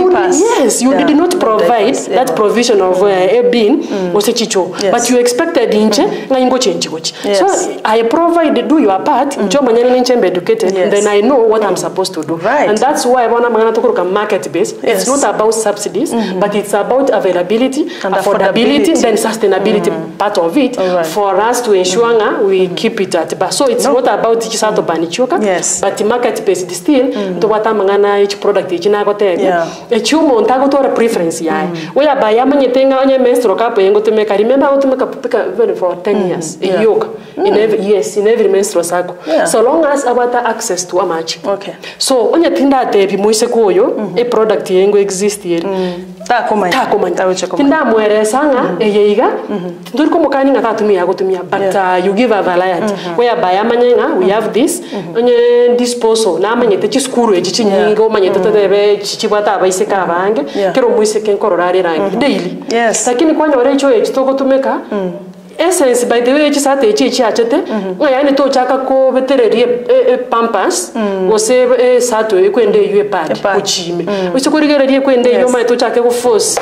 yes you did not provide that provision of a bin osechicho but you expected inche nga ingo change gochi. So I provide do your part njo manyene nchembe educated then I know what I'm supposed to do. And that's why bona mangana to ka market based. It's not about subsidies, mm-hmm. but it's about availability, and affordability, affordability, then sustainability mm-hmm. part of it right. for us to ensure mm-hmm. we mm-hmm. keep it at. But so it's no. not about just out of banichuka, yes. but the market based still mm-hmm. to what amangana each product each na gote. Yeah. Each montago to a preference ya. We are by amanyetenga onye menstrual cup yengo to make. Remember how to make a pika for ten mm-hmm. years. Yeah. A yoke mm-hmm. in every yes in every menstrual cycle. Yeah. So long as about access to a match. Okay. So onye tinda tebi moise koyo a product yengo exist here. Ta komanya. Ta komanya. Tinda mwere sanga eyeiga. Nduri ko mukani ngata tumia gutumia but uh, you give a variety. Where by amanyenga we have this onye disposal na amanyete chiskuru echichi nyingo manyete tebe chichibata abaiseka abange kero muiseke nkororare rangi daily. Yes. Lakini kwanya ore cho echitoko tumeka essence by the way chisate echi echi achete yani to chaka ko vetererie pampas ose sato ekwende yue pad kuchime usikurigera kwende yo mai to chaka ko force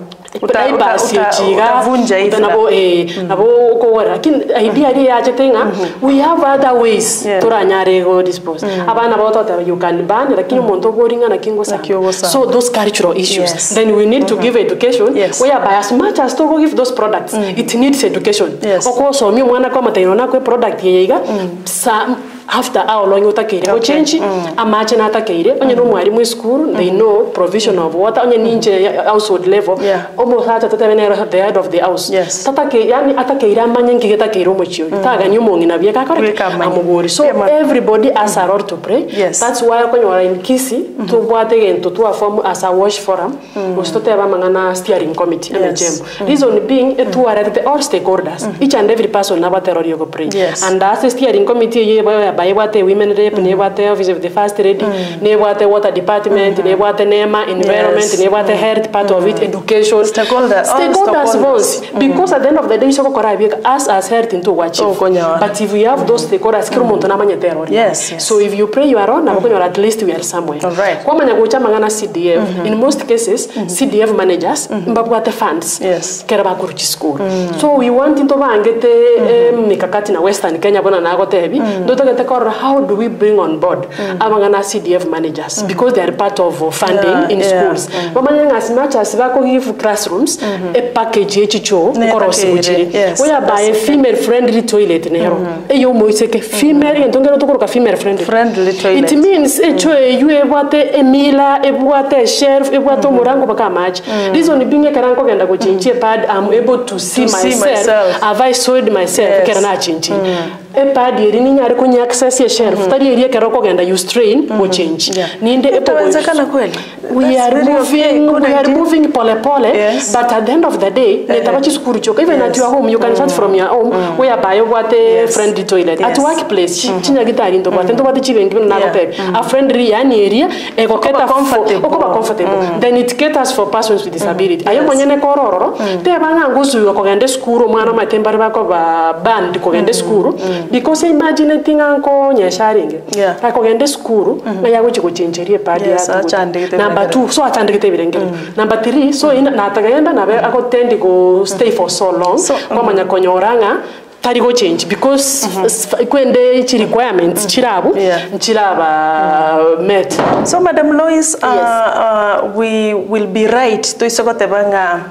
utai basi chiga nabo eh nabo ko wara kin idea ri achetenga we have other ways to ranyare go dispose abana boto you can ban lakini monto boringa na kingo sakyo. So those cultural issues yes. then we need to give education yes. whereby as much as to go give those products mm. it needs education okoso mi mwana kwa mataino ko product yeiga sa after how long you take it change amache na take it onye no mwari mu school they know provision of water onye ninje household level almost hata tatenera at the head of the house tatake yani atake ira manye ngigeta kiro mochio taga nyumo ngina bia ka kore amugori. So everybody has a role to play. That's why konyora in Kisii to bwate gento to form as a wash forum ustote ba mangana steering committee na jembo reason being to are the all stakeholders each and every person na batero go pray and as a steering committee ye by what women rep ne what office of the first lady ne what water department ne what NEMA environment ne what health part of it education stakeholders stakeholders voice because at the end of the day so ko rabi as as health into watch but if we have those stakeholders kiro monto na manyetero yes so if you pray you are on na ko at least we are somewhere kwa manya go chama ngana C D F in most cases C D F managers mbabu ate funds yes kera ba kuruchi school so we want into bangete mikakati na Western Kenya bona na gotebi ndoto gete how do we bring on board abangana C D F managers because they are part of funding in schools bamanya as much as bako give classrooms a package echicho korosi bujiri we are by a female friendly toilet nero eyo moiseke female ndongero tokoroka female friendly friendly toilet it means echo you ebwate emila ebwate shelf ebwate murango baka match reason being karanko genda go chinche pad I'm able to see myself have I sold myself kerana chinchi e pad yeri ni nyari kunya access ya shelf tari yeri keroko genda you strain go change ninde epowezekana kweli we are moving we are moving pole pole but at the end of the day netabachi skuru choka even at your home you can start from your home where by what a friendly toilet at workplace chinya gitari ndo bate ndo bate chibengi na gote a friendly yani area e go keta comfortable comfortable then it caters for persons with disability ayo monyene kororo te banga nguzu ko gende skuru mwana matembari bako ba band ko gende skuru because imagine tinganko nyesharinge akogende skuru ngaya gochi gochenjerie padi ya number two so atandikite birenge number three so na tagaenda na agotendi go stay for so long kwa manya konyoranga tari go change because kwende chi requirements chirabu chiraba met. So Madam Lois, uh, uh, we will be right to isogote banga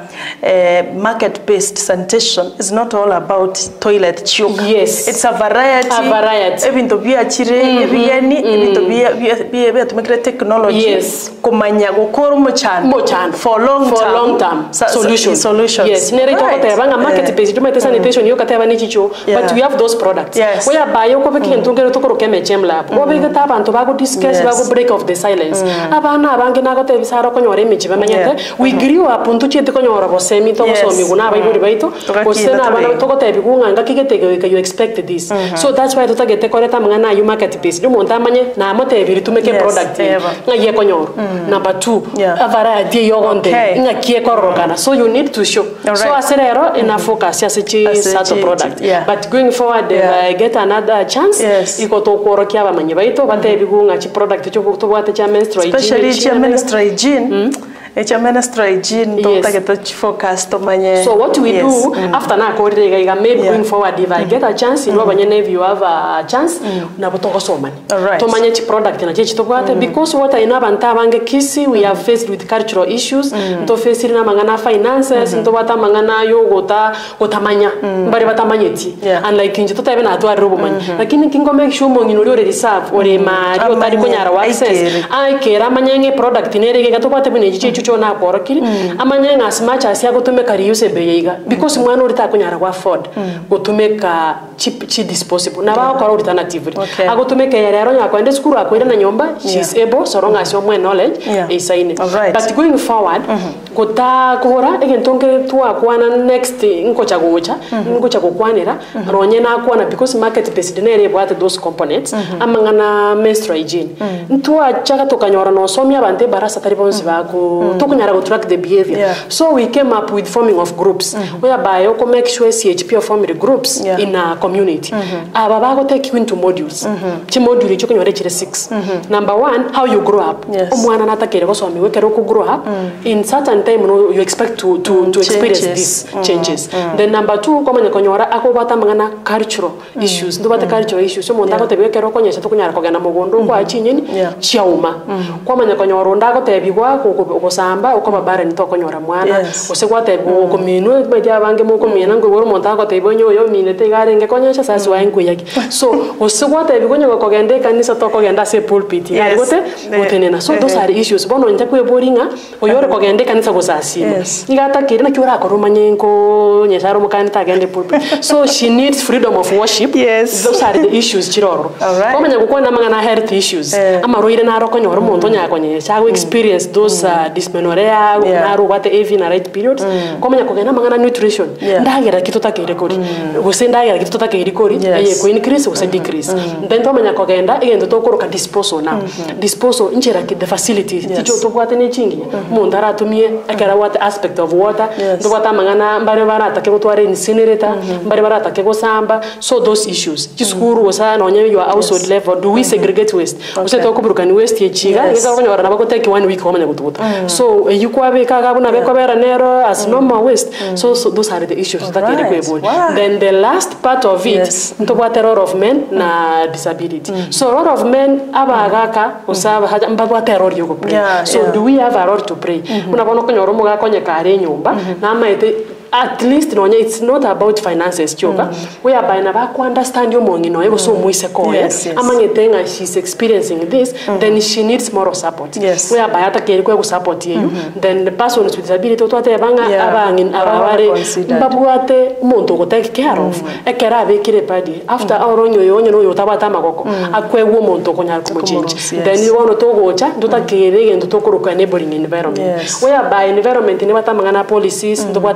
uh, market based sanitation is not all about toilet choke. Yes, it's a variety a variety even to be a chire ebigeni even to be be to make technology yes kumanya gukora umuchano for long for long term solution solutions. Yes, nere isogote banga market based to sanitation yo kateba ni chicho. Yeah. But we have those products. Yes. We are buying ko biki ntungero to koroke me gem lab. Wo biki ta bantu ba go discuss ba go break of the silence. Abana abange na go te bisaro ko nyore michi bamenyete. We grew up untu chete ko nyora bo semi to so mi guna ba iburi baito. Ko sena abana to ko te biku nganga kigete ke you expect this. So that's why to tagete ko reta mangana you market piece. Do monta manye na mote biri to make a product. Ngaye ko nyoro. Number two, a variety yogonde. Ngakie ko rokana. So you need to show. So aserero ina focus ya sechi sato product. But going forward, yeah. uh, get another chance. Yes. Iko to kuorokia bamanyi baito bate bigunga chi product cyo to bwate cha menstrual hygiene. Especially cha menstrual hygiene. Echa menstrual hygiene to take to focus to manye. So what we yes. do mm. after na ko maybe yeah. going forward if I get a chance in mm. if you have a chance na botoko so many. Right. To manye chi product na chi to bwate because what I know banta bange kisi we are faced with cultural issues. Mm. To face na mangana finances, mm -hmm. to bata mangana yo gota gotamanya. Mm. Bari batamanyeti. Yeah. And like kinje to tabe na atwa robo manye. Lakini kingo make sure mo ngino re reserve ore ma rio tari ko nyara wa access. Ai kera manyenge product nere ge to bate bune chi cho na borokiri amanya as much as ya gotumeka reuse beiga because mwana uri ta kunyara kwa afford gotumeka cheap chi disposable na ba ko alternative agotumeka yare aro nya kwende skuru akwira na nyomba she is able so long as you have knowledge is aine but going forward gota kora egentonge tu akwana next nkocha gocha nkocha kokwanira ronye na akwana because market based nere bwate those components amangana menstrual hygiene ntu achaka tokanyora no somya bande barasa tari bonzi bako tokunyara go track the behavior. Yeah. So we came up with forming of groups mm-hmm. whereby you can make sure C H P or form the groups yeah. in a community. Aba ba go take you into modules. Chi module choko nyore chire six. Mm-hmm. Number one, how you grow up. Yes. Omwana natakere go so mi wekero ko grow up mm. in certain time no you expect to to mm. to experience changes. These mm-hmm. changes. Mm. Then number two, ko manya konyora ako bata mangana cultural mm. issues. Ndo bata mm. cultural issues. So monta yeah. ko te wekero ko nyesha tokunyara ko gana mogondo ko achinyeni chiauma. Ko manya konyora ndako te bigwa ko ko samba ko babara ni toko nyora mwana osekwate ko minu bedia bange mo ko mina ngo woro monta ko te bonyo yo mine te garenge konyesha sasa wa enku yaki so osekwate bigonyo ko gende kanisa toko genda se pulpit ya gote otenena so those are issues bono nja kwe boringa oyore ko gende kanisa go sasi igata kire na kiora ko romanye ko nyesaro mo kanita gende pulpit so she needs freedom of worship. Yes, those are the issues chiroro ko manya ko na mangana health issues amaroire na ro ko nyoro monto nya ko nyesha go experience those uh, dysmenorrhea na ro wate A V na right period ko manya ko gena mangana nutrition ndagera kitu takere kori gose ndagera kitu takere kori eye ko increase gose decrease then to manya ko genda igendo to koroka disposal na disposal injera ki the facility ticho to kwate ne chingi mundara tumie akara what aspect of water ndo kwata mangana mbare barata ke gutware incinerator mbare barata ke gosamba so those issues chiskuru osa no nyo your household level do we segregate waste ose to kuburuka ni waste ye chiga ngeza ko nyora nabako take one week ko manya gutubuta so yukwa be kaga buna be ko bera nero as normal waste so, so those are the issues that are able then the last part of it ndo kwa terror of men na disability so a lot of men abagaka osaba haja mbabwa terror yugo pray so do we have a role to pray una bono ko nyoro muga konye kare nyumba na maite at least no it's not about finances choka mm. we are by na ba ku understand yo mongino ego so muise ko yes, yes. amangetenga she's experiencing this mm. then she needs more support yes. we are by ata kere ko support you mm -hmm. then the person with disability to ate banga yeah. abangin abare babuate umuntu go take care of mm. ekera be kire padi after mm. auronyo yonyo no yotabata magoko mm. akwewo umuntu ko nyar ko change then you want to gocha ndota kere ngendo to kuruka neighboring environment yes. we are by environment ne batamanga na policies mm. ndo bata capacity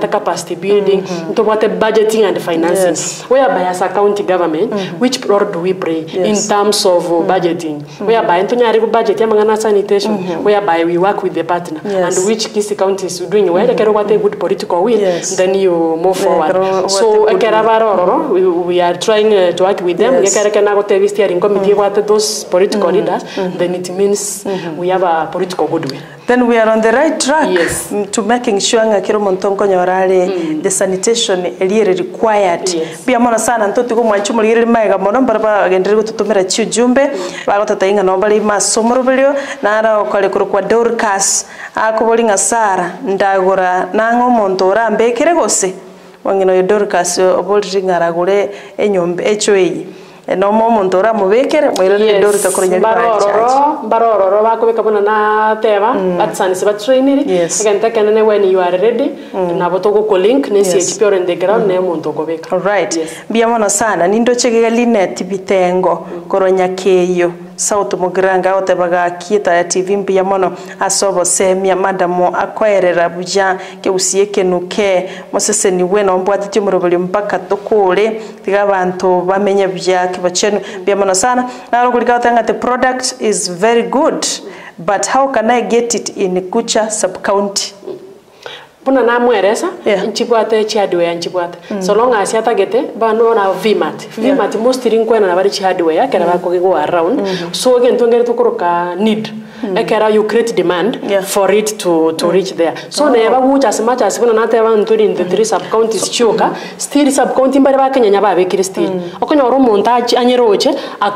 capacity building, mm-hmm. to what budgeting and financing. Yes. Whereby as a county government, mm-hmm. which role do we play yes. in terms of uh, budgeting? Mm-hmm. Whereby into budget yamangana sanitation, mm-hmm. whereby we work with the partner, yes. and which Kisii county is doing well, mm-hmm. what a good political will, yes. then you move forward. Yeah, so we, we are trying uh, to work with them. Yes. Steering committee mm-hmm. what those political mm-hmm. leaders, mm-hmm. then it means mm-hmm. we have a political goodwill. Then we are on the right track yes. to making sure nga kiro montongo nyorale mm. the sanitation really required. Yes. Bia mona sana ntoti ko mwanchu muri maiga mono baraba agendere gututumira cyujumbe bagotatainga no bali masomoro bilio nara okale kuro kwa Dorcas akoboli ngasara ndagora nango montora mbekere gose wangino yo Dorcas oboli ngaragure enyombe echoyi no mo montora mubekere mwirere ndori takorenya barororo barororo bakobeka bona na teba batsanise ba trainer agenda kanene when you are ready na botogo ko link ne C H P or in the ground ne muntu kobeka. All right, biamono sana nindo chegega linet bitengo koronya keyo sauti mugiranga otebaga kieta ya T V mpia mono asobo semia madamo akwerera buja ke usieke nuke mosese ni wena ombwati timurobuli mpaka tokole tiga bantu bamenye bya kibachenu bya mono sana na rokulika otanga the product is very good but how can I get it in Kucha sub county? Puna na mweresa yeah. Nchibwate chihardware nchibwate mm. so long as yatagete bano na V MAT V MAT yeah. most ring kwena na bari chihardware kera mm. bako go around mm -hmm. so again tongere tukoroka need mm. ekera you create demand yeah. for it to to mm. reach there so oh. neba gucha as much as kuna nate abantu in the three sub counties choka mm. still sub county mbare bakenya babekire still mm. okonya oro montage anyeroche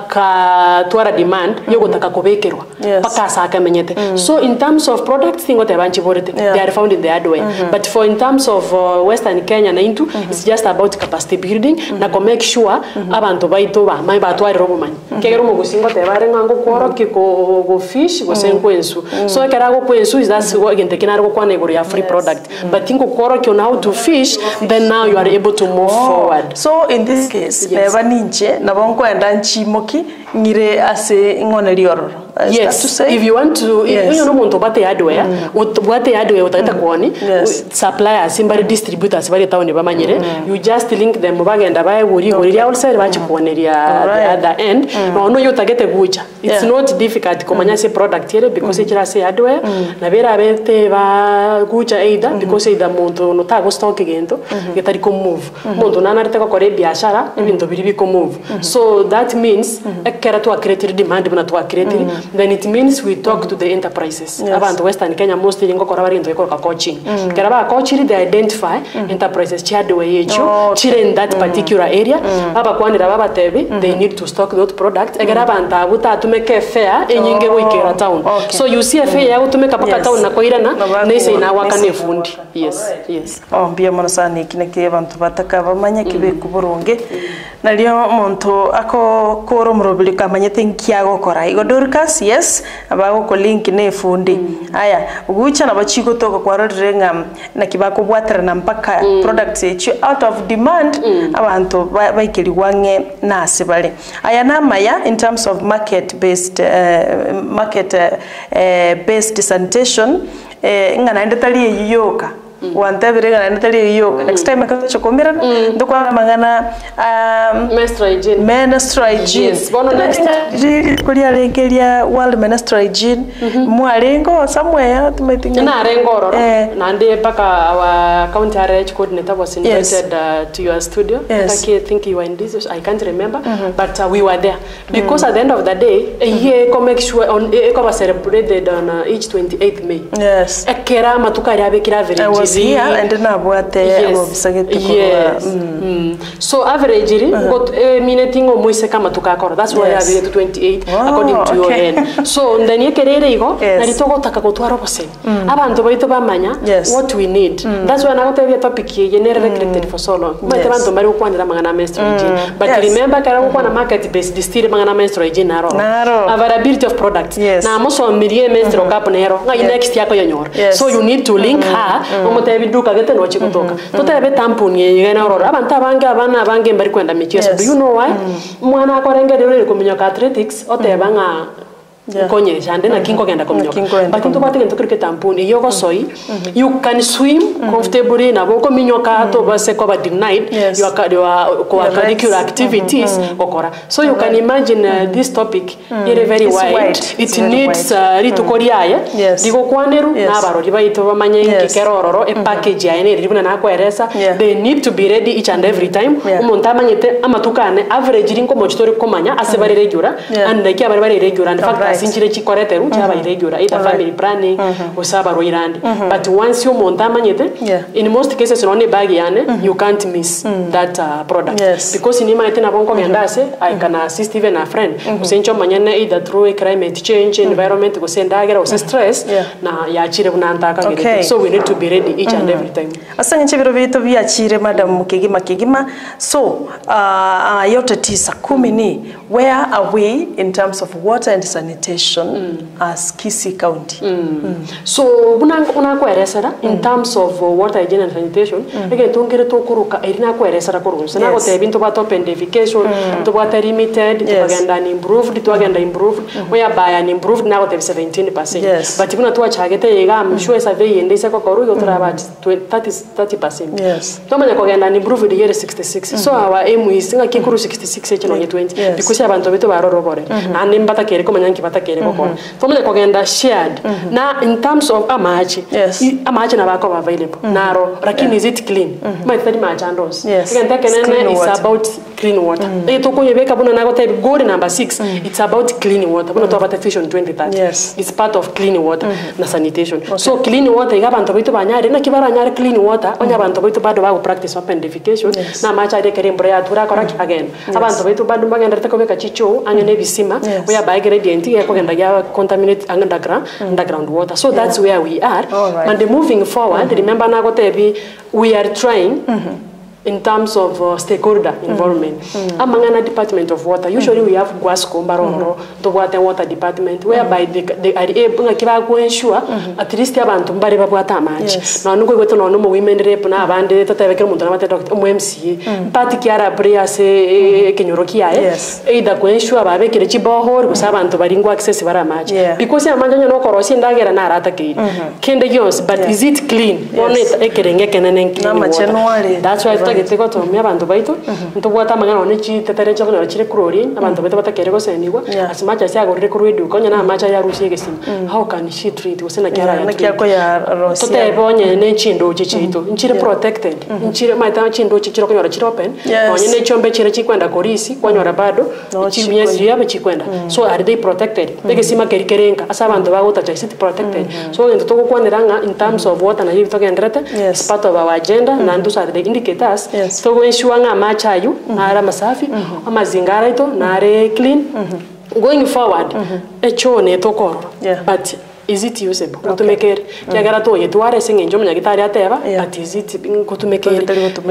aka twara demand mm. yogotaka kubekerwa yes. paka saka menyete mm. so in terms of products thing what ebanchi borete yeah. they are found in the hardware mm. Mm-hmm. But for in terms of uh, Western Kenya na into mm-hmm. it's just about capacity building mm-hmm. na ko make sure mm-hmm. abantu baito ba mai batwari robo man mm-hmm. kegero mu gusingo te bare ngango kworo kiko go fish go senkwensu mm-hmm. so ekara go kwensu is that go agente kinaro go kwana igoro ya free yes. product mm-hmm. but tingo kworo kyo how to fish then now you are able to move oh. forward. So in this case yes. neba ninche na bonko enda nchimoki ngire ase ngone lioro. Yes, to say? If you want to, yes. if you know to bate hardware, what bate hardware utaita kuoni, suppliers, somebody distributors, bari taoni ba manyere, you just link them bagenda bae wuri wuri ya also bachi kuoneria the other end. No no you tagete gucha. It's not difficult kumanya se product here because it just hardware. Na vera bete ba gucha either because either muntu no tago stock gento, getari ko move. Muntu nana riteka kore biashara, ibintu biri biko move. So that means ekera to create demand na to create then it means we talk to the enterprises. Yes. Abantu Western Kenya mostly ngo kora bari into ikora coaching. Mm. Kera ba coaching they identify mm. enterprises chihardware yecho oh, okay. chire in that mm. particular area. Mm. Aba kwanira baba tebi mm. they need to stock those products. Egera banta buta tumeke fair enyinge oh. wikera town. Okay. So you see a fair ya tumeka paka town na koirana nese ina wakane fundi. Yes. Right. Yes. Oh bia mono sana kineke abantu bataka bamanya kibe kuburunge. Nalio muntu ako koro murobili kamanya tenkiago kora. Igo Dorcas yes abago ko link ne fundi aya ugucha na bachiko toko kwa rodrenga na kibako bwatra na mpaka mm. products echi out of demand mm. abantu baikeli wange nase bale aya namaya in terms of market based uh, market uh, uh, based sanitation uh, ngana ndetali yiyoka wante birega na tali yo next time akacho komira ndo kwa mangana um menstrual hygiene menstrual hygiene yes bono next kulia lengelia world menstrual hygiene mwalengo somewhere tumetinga na rengo roro na ndiye paka our county R H coordinator was invited uh, to your studio yes. I think you were in this I can't remember mm-hmm. but uh, we were there because mm. at the end of the day a year ko make sure on it was celebrated on uh, each twenty-eighth May yes ekera matukari abekira very yeah and na bwate abobisagete ko yes. mm. mm. so average ri uh -huh. got uh, minute ngo moise kama tukakora that's why yes. I have twenty-eight oh, according to okay. your end so ndani ekerere igo yes. na litoko taka twaro bose mm. abantu baito bamanya yes. what we need mm. that's why nagote topic ye ne recruited mm. for so long but yes. abantu bari kwandira mangana menstrual hygiene mm. but yes. remember kara ko na market based distill mangana menstrual hygiene naro naro availability of products yes. na moso mirie menstrual cup nero ngai yes. next yako yanyora yes. so you need to link mm. her mm. biduka gete no chikutoka totebe tamponi yegena orora abantu abanga abana abange mbari kwenda mecheso do you know why mwana akorenge rero kumenya ka athletics oteba nga konye shande na kingo genda komnyoka but into batenge to cricket tampuni yogo soi you can swim comfortably na boko minyoka to base ko ba denied your curricular activities okora so you can imagine this topic is very wide it needs ritukoriaya digo kwaneru na barori baito bamanye kikerororo e package ya ene ribuna na kweresa they need to be ready each and every time umuntu amanyete amatukane average rinko mochitori komanya asebare regular and like abari bari regular in fact sinchire chikorete ru chaba irregular either family planning usaba roirandi but once you umuntu amanyete in most cases only bag yane you can't miss that uh, product because in my tena bonko myandase I can assist even a friend usencho manyane either through climate change environment go sendagera or stress na yachire kunantaka ngire so we need to be ready each and every time asanga chibiro bito byachire madam mukigima kigima so uh, uh, yote tisa kumi ni where are we in terms of water and sanitation mm. as Kisii County mm. Mm. so una una kweresera in mm. terms of uh, water hygiene and sanitation mm. again tungire to kuruka irina kweresera kurunse na gote bintu ba top identification mm. to ba limited to bagenda improved to agenda improved mm. where by an improved na gote seventeen percent yes. but kuna to achagete yega I'm sure survey ende se ko koru yotra about thirty percent yes to manya ko genda improved year sixty-six mm -hmm. so our aim is nga kikuru sixty-six each no twenty yes. because abantu beto baroro bore mm -hmm. na nimbata kere ko manya nkibata kere ko ko to manya ko genda shared mm -hmm. na in terms of amachi yes. amachi na bako available mm -hmm. naro lakini yeah. is it clean mm -hmm. my third match andos yes. again kenene is water. About clean water mm -hmm. e to ko yebeka buna nago type goal number six mm -hmm. it's about clean water buna to about vision twenty thirty yes. it's part of clean water mm -hmm. na sanitation okay. so clean water iga abantu beto banyare na kibara nyare clean water mm -hmm. onya abantu beto bado ba practice open defecation yes. na macha de kere mbrea tura kora again yes. abantu beto bado bagenda reta kobeka chicho angene bisima yes. we are by gradient ya kogenda ya contaminate underground mm. underground water so yeah. that's where we are right. and moving forward mm -hmm. remember na gotebi we are trying mm -hmm. in terms of uh, stakeholder involvement mm -hmm. amangana department of water usually mm -hmm. we have Gwasco Mbarondo mm -hmm. to water water department whereby mm -hmm. they, they are able kiba go ensure mm -hmm. at least abantu mbari babwata amaji yes. na nuko gweto no mu women rep na abandi tatebekera umuntu na doctor mu M C A mm -hmm. pati kiara bria se mm -hmm. kenyoroki yae yes. either go ensure babekere chibohor gusa abantu bari ngo access bara amaji yeah. because amanja no korosi ndagera na arata ke mm -hmm. kende yos but yeah. is it clean yes. one ekerenge kenene clean water that's why right. Getego to mi abantu baito ntubwata mangana one chi tetere chako na chire kurori abantu baito batakere go senigwa asimacha sia gorire kuruidu konya na macha ya rusie gesima how can she treat usena kiara ya kiako ya rosia tote bonye ne chindo chichito nchire protected nchire maita chindo chichiro konya chire open onye ne chombe chire chikwenda korisi kwanyora bado chimyezi yabe chikwenda so are they protected begesima kerikerenka asa abantu bagota cha city protected so ndo toko kwaniranga in terms of water na yivi tokenderete is part of our agenda na those are the indicators yes. so when sure nga machayu mm -hmm. nara masafi mm -hmm. amazingara ito nare clean mm -hmm. going forward mm -hmm. echo ne tokoro yeah. but is it usable okay. kutumekere kyagara to yetware singenjo munya gitari ateba yeah. but is it kutumekere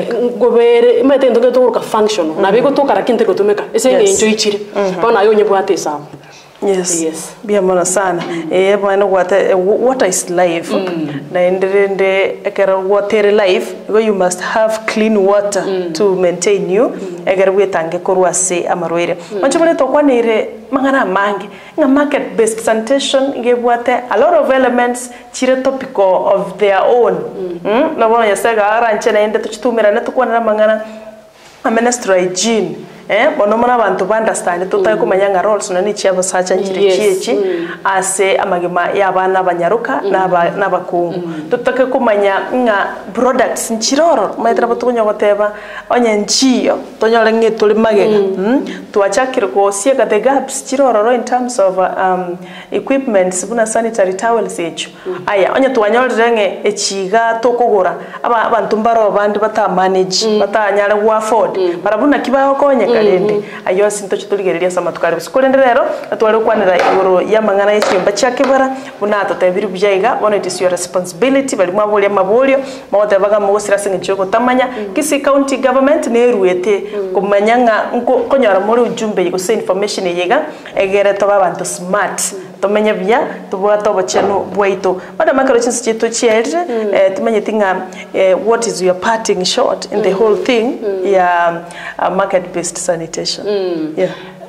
gobere mate ndoke to ka function na biko to kara kinte kutumeka esengenjo ichiri bona yo nyebwate sawa yes yes bia mona sana eh bwana water water is life na ndende ekera water life you must have clean water mm. to maintain you egera wetange korwase amarwere mancho bale to kwanire mangana mangi nga market based sanitation ngebwate a lot of elements chire topical of their own mm na bona yasega aranche na ende tuchitumira na tukwana mangana menstrual hygiene eh bono mona abantu understand tutaye kumanya roles na nichi abo sacha nkire kieki mm. ase amagema yabana banyaruka mm. naba nabakungu mm. tutake kumanya nga products nkiroro maitra batunya goteba onye nchiyo tonyole ngituli magega mm. mm. tuachakire ko siega the gaps kiroro in terms of um, equipments buna sanitary towels echo mm. aya onye tuanyolere nge echiga tokogora aba abantu mbaro bandi bata manage mm. batanyale wa afford mm. barabuna kibaho konye kalende mm -hmm. ayo sinto chituligereria sama tukari sikolende rero atwale kwanira igoro ya mangana y'ikimba cyakebara buna tatabiru byayiga bona it is your responsibility bali mwabole mabolyo mawota baga mugosira singe cyoko tamanya mm -hmm. Kisii County government neruete mm -hmm. kumanya nga konyara muri ujumbe yigo se information yega egere to abantu smart mm -hmm. tomenya bya tubwa to bacheno bwaito bada makaro chinsi chito chiere mm. eh, tumenye tinga eh, what is your parting shot in mm. the whole thing mm. ya uh, market based sanitation mm. yeah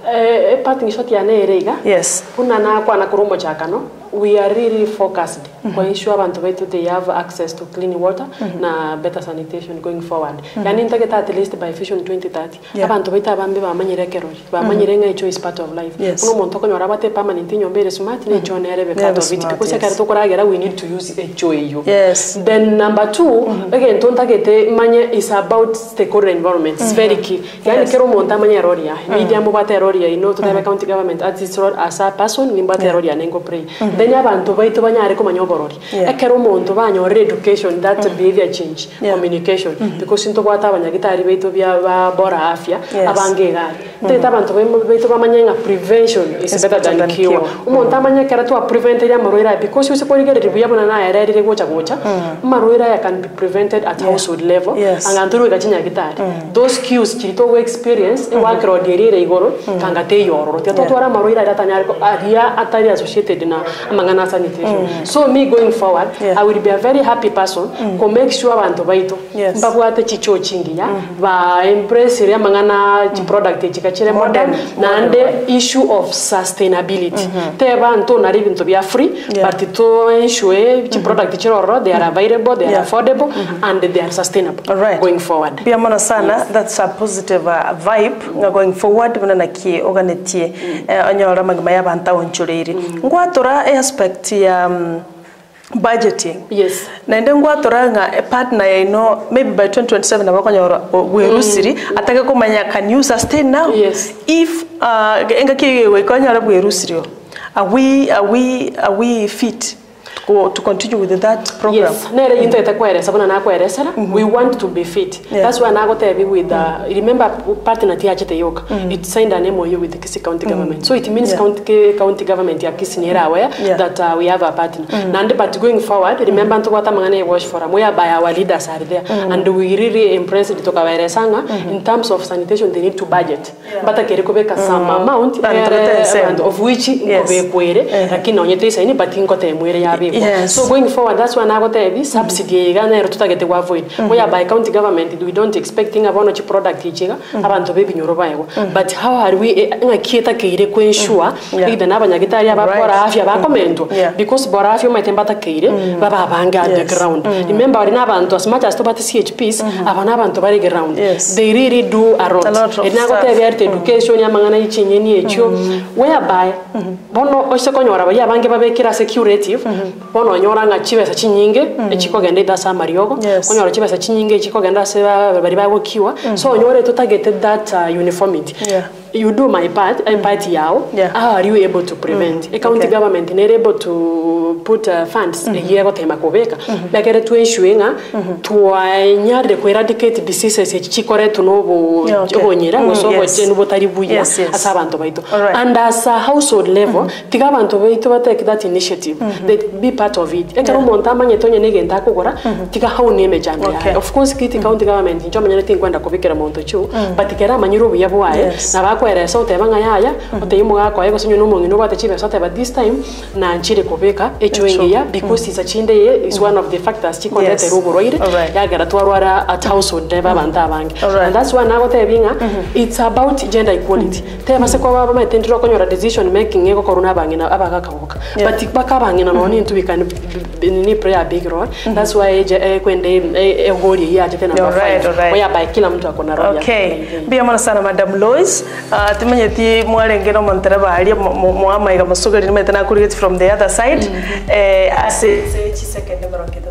eh parting shot ya nerega yes kuna na kwa na kurumo chakano we are really focused mm -hmm. kwa issue abantu betu they have access to clean water mm -hmm. na better sanitation going forward mm -hmm. yani ntageta at least by vision twenty thirty yeah. abantu betu abambe bamanyire kerori bamanyire nga icho is part of life yes. uno muntu konyora bate permanent nyombere smart ne icho nerebe part of it because kare to koragera we need to use icho iyo yes then number two mm -hmm. again tontagete manye is about stakeholder environment it's mm -hmm. very key yani yes. kero muntu amanye roria mm -hmm. media mo bate roria ino to the county government as its role as a person ni bate roria nengo pray mm -hmm. then abantu baito banyare ko manyoborori yeah. ekero umuntu banyore education that mm -hmm. behavior change yeah. communication mm -hmm. because into kwata abanyagitari baito bya bora afya yes. abangegari mm -hmm. teta abantu baito bamanyanga prevention is it's better than, than cure, cure. umuntu amanya kera to prevent ya maroira because you suppose get it buyabona na era ire gocha gocha maroira ya can be prevented at yeah. household level yes. anganturu gachinya gitari mm -hmm. those cues chito we experience mm -hmm. e wakro derire igoro mm -hmm. kangate yororo teto yeah. twara maroira datanyari aria atari associated na amangana sanitation mm. so me going forward yeah. I will be a very happy person mm. to make sure abantu baito yes. mbabwate chicho chingi ya mm. ba embrace ya mangana chi product chikachire modern na ande issue of sustainability mm -hmm. te bantu na ribinto bya free yeah. but to ensure chi product chiroro they are available they are yeah. affordable mm -hmm. and they are sustainable right. going forward pia mona sana yes. that's a positive uh, vibe mm. going forward bana nakie oganetie mm. uh, onyora magima ya banta onchuriri mm. ngwatora aspect ya um, budgeting yes na ende ngwatora nga a partner ya ino maybe by twenty twenty-seven abakonyora bwerusiri mm. atake kumanya can you sustain now yes if uh, enga kiwe konyora bwerusiri are we are we are we fit to, to continue with that program yes nere into etakwere sabona na kwere sala mm -hmm. we want to be fit yeah. that's why na go te be with the uh, remember partner tia chete yoka mm -hmm. it signed an M O U with the Kisii county mm -hmm. government so it means yeah. county county government ya Kisii ni aware yeah. that uh, we have a partner mm -hmm. and but going forward remember nto kwata mangane wash for we are by our leaders are there mm -hmm. and we really impressed to kawere sanga mm -hmm. in terms of sanitation they need to budget yeah. but akere kobeka mm -hmm. some amount uh, and of which yes. kobe kwere yeah. lakini onyete isaini but inkote mwere yabe yes. so going forward that's when I got a subsidy gana ero tutagete wa avoid mm -hmm. we are by county government we don't expecting abono chi product ichiga mm -hmm. abantu bebi nyoroba yego mm -hmm. but how are we ngakieta keire ku ensure mm -hmm. ida nabanyagitari abakora right. afya bakomento mm -hmm. yeah. because bora afya maitembata keire mm -hmm. baba abanga yes. underground mm -hmm. remember ari nabantu as much as to bat C H Ps mm -hmm. abana abantu bari ground yes. they really do a lot ina got a very education ya mangana ichinye ni echo mm -hmm. whereby mm -hmm. bono osokonyora baya bange babekira security mm -hmm. bono nyoranga chibesa chinyinge mm -hmm. echikogenda idasa mariogo yes. konyora chibesa chinyinge echikogenda se bari bagokiwa mm -hmm. so nyore tutagete that uh, uniformity yeah. you do my part mm -hmm. part yao yeah. how are you able to prevent mm -hmm. a county okay. government is able to put uh, funds mm -hmm. yego tema kobeka mm -hmm. bagere to ensure nga mm -hmm. to anyare to eradicate diseases echikore tunobo yeah, okay. obonyera mm -hmm. so yes. boche nubotari buya yes, yes. asabantu baito right. and as a household level mm -hmm. tigabantu baito batake that initiative mm -hmm. they be part of it ekero yeah. monta manye tonye negenda kugora mm -hmm. tiga how name janga okay. of course kiti mm -hmm. county government njo manye tinkwenda kubikira monto chu mm -hmm. but kera manyiro buya bwae yes. na bakwere so tebanga yaya mm -hmm. oteyimo gako ayego sinyo no mungino bate chibe so teba this time na nchire kubika echoengia because mm -hmm. is a chinde is one of the factors chikondete yes. ruboroire right. yagara twarwara at household deba banta bangi right. and that's why nago tebinga mm -hmm. it's about gender equality mm -hmm. teba se kwa baba metendiro konyora decision making ego koruna bangina abagakabuka yeah. but bakabangina no ni we can ni play a big role mm -hmm. that's why e kwende e gori ya tena number five oya by kila mtu akona role okay bia mwana sana madam Lois uh, timanyeti mwarengero montera bahari muama iga masugari metana kurigeti from the other side mm -hmm. eh ase second baroketa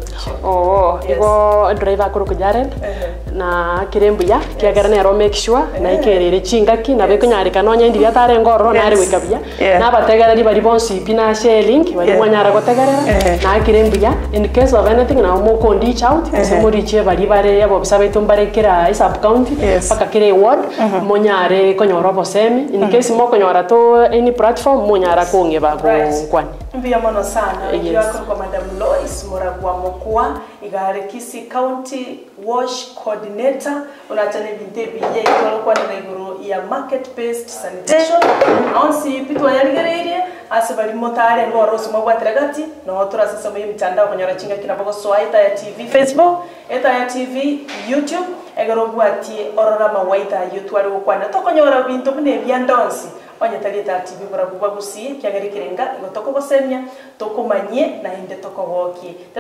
oh yes. igo driver kuru kujaren uh -huh. na kirembuya yes. kiagara ne ro make sure uh -huh. na ikerere chingaki na be kunyarika nonya ndi yatare ngoro yes. na ari wikabia yeah. na bategara bari bonsi pina sharing bari yeah. mwanyara gotegarera uh -huh. na kirembuya in case of anything na mo kondi out uh -huh. se muri che bari bare yabo bisabe tumbare kira sub county yes. paka kire ward uh -huh. monyare konyoro bosemi in uh -huh. case mo konyora to any platform monyara konge bago right. kwani mbia mono sana yes. yako kwa madam Lois Muragwa Mokwa igare Kisii County Wash Coordinator unachane binte biye kwa kwa ngoro ya market based sanitation onsi pitwa yaligereire asabari motare ngoro suma gwatragati no turasa sasa mu mitandao konyora chinga kinabago swaita ya T V Facebook eta ya T V YouTube egaro bwati orora mawaita yutwari ukwana tokonyora bintu bune byandonsi onyetarieta T V bora kuba gusi kiagere kirenga igotoko gosenya tokomanye na inde tokogoki.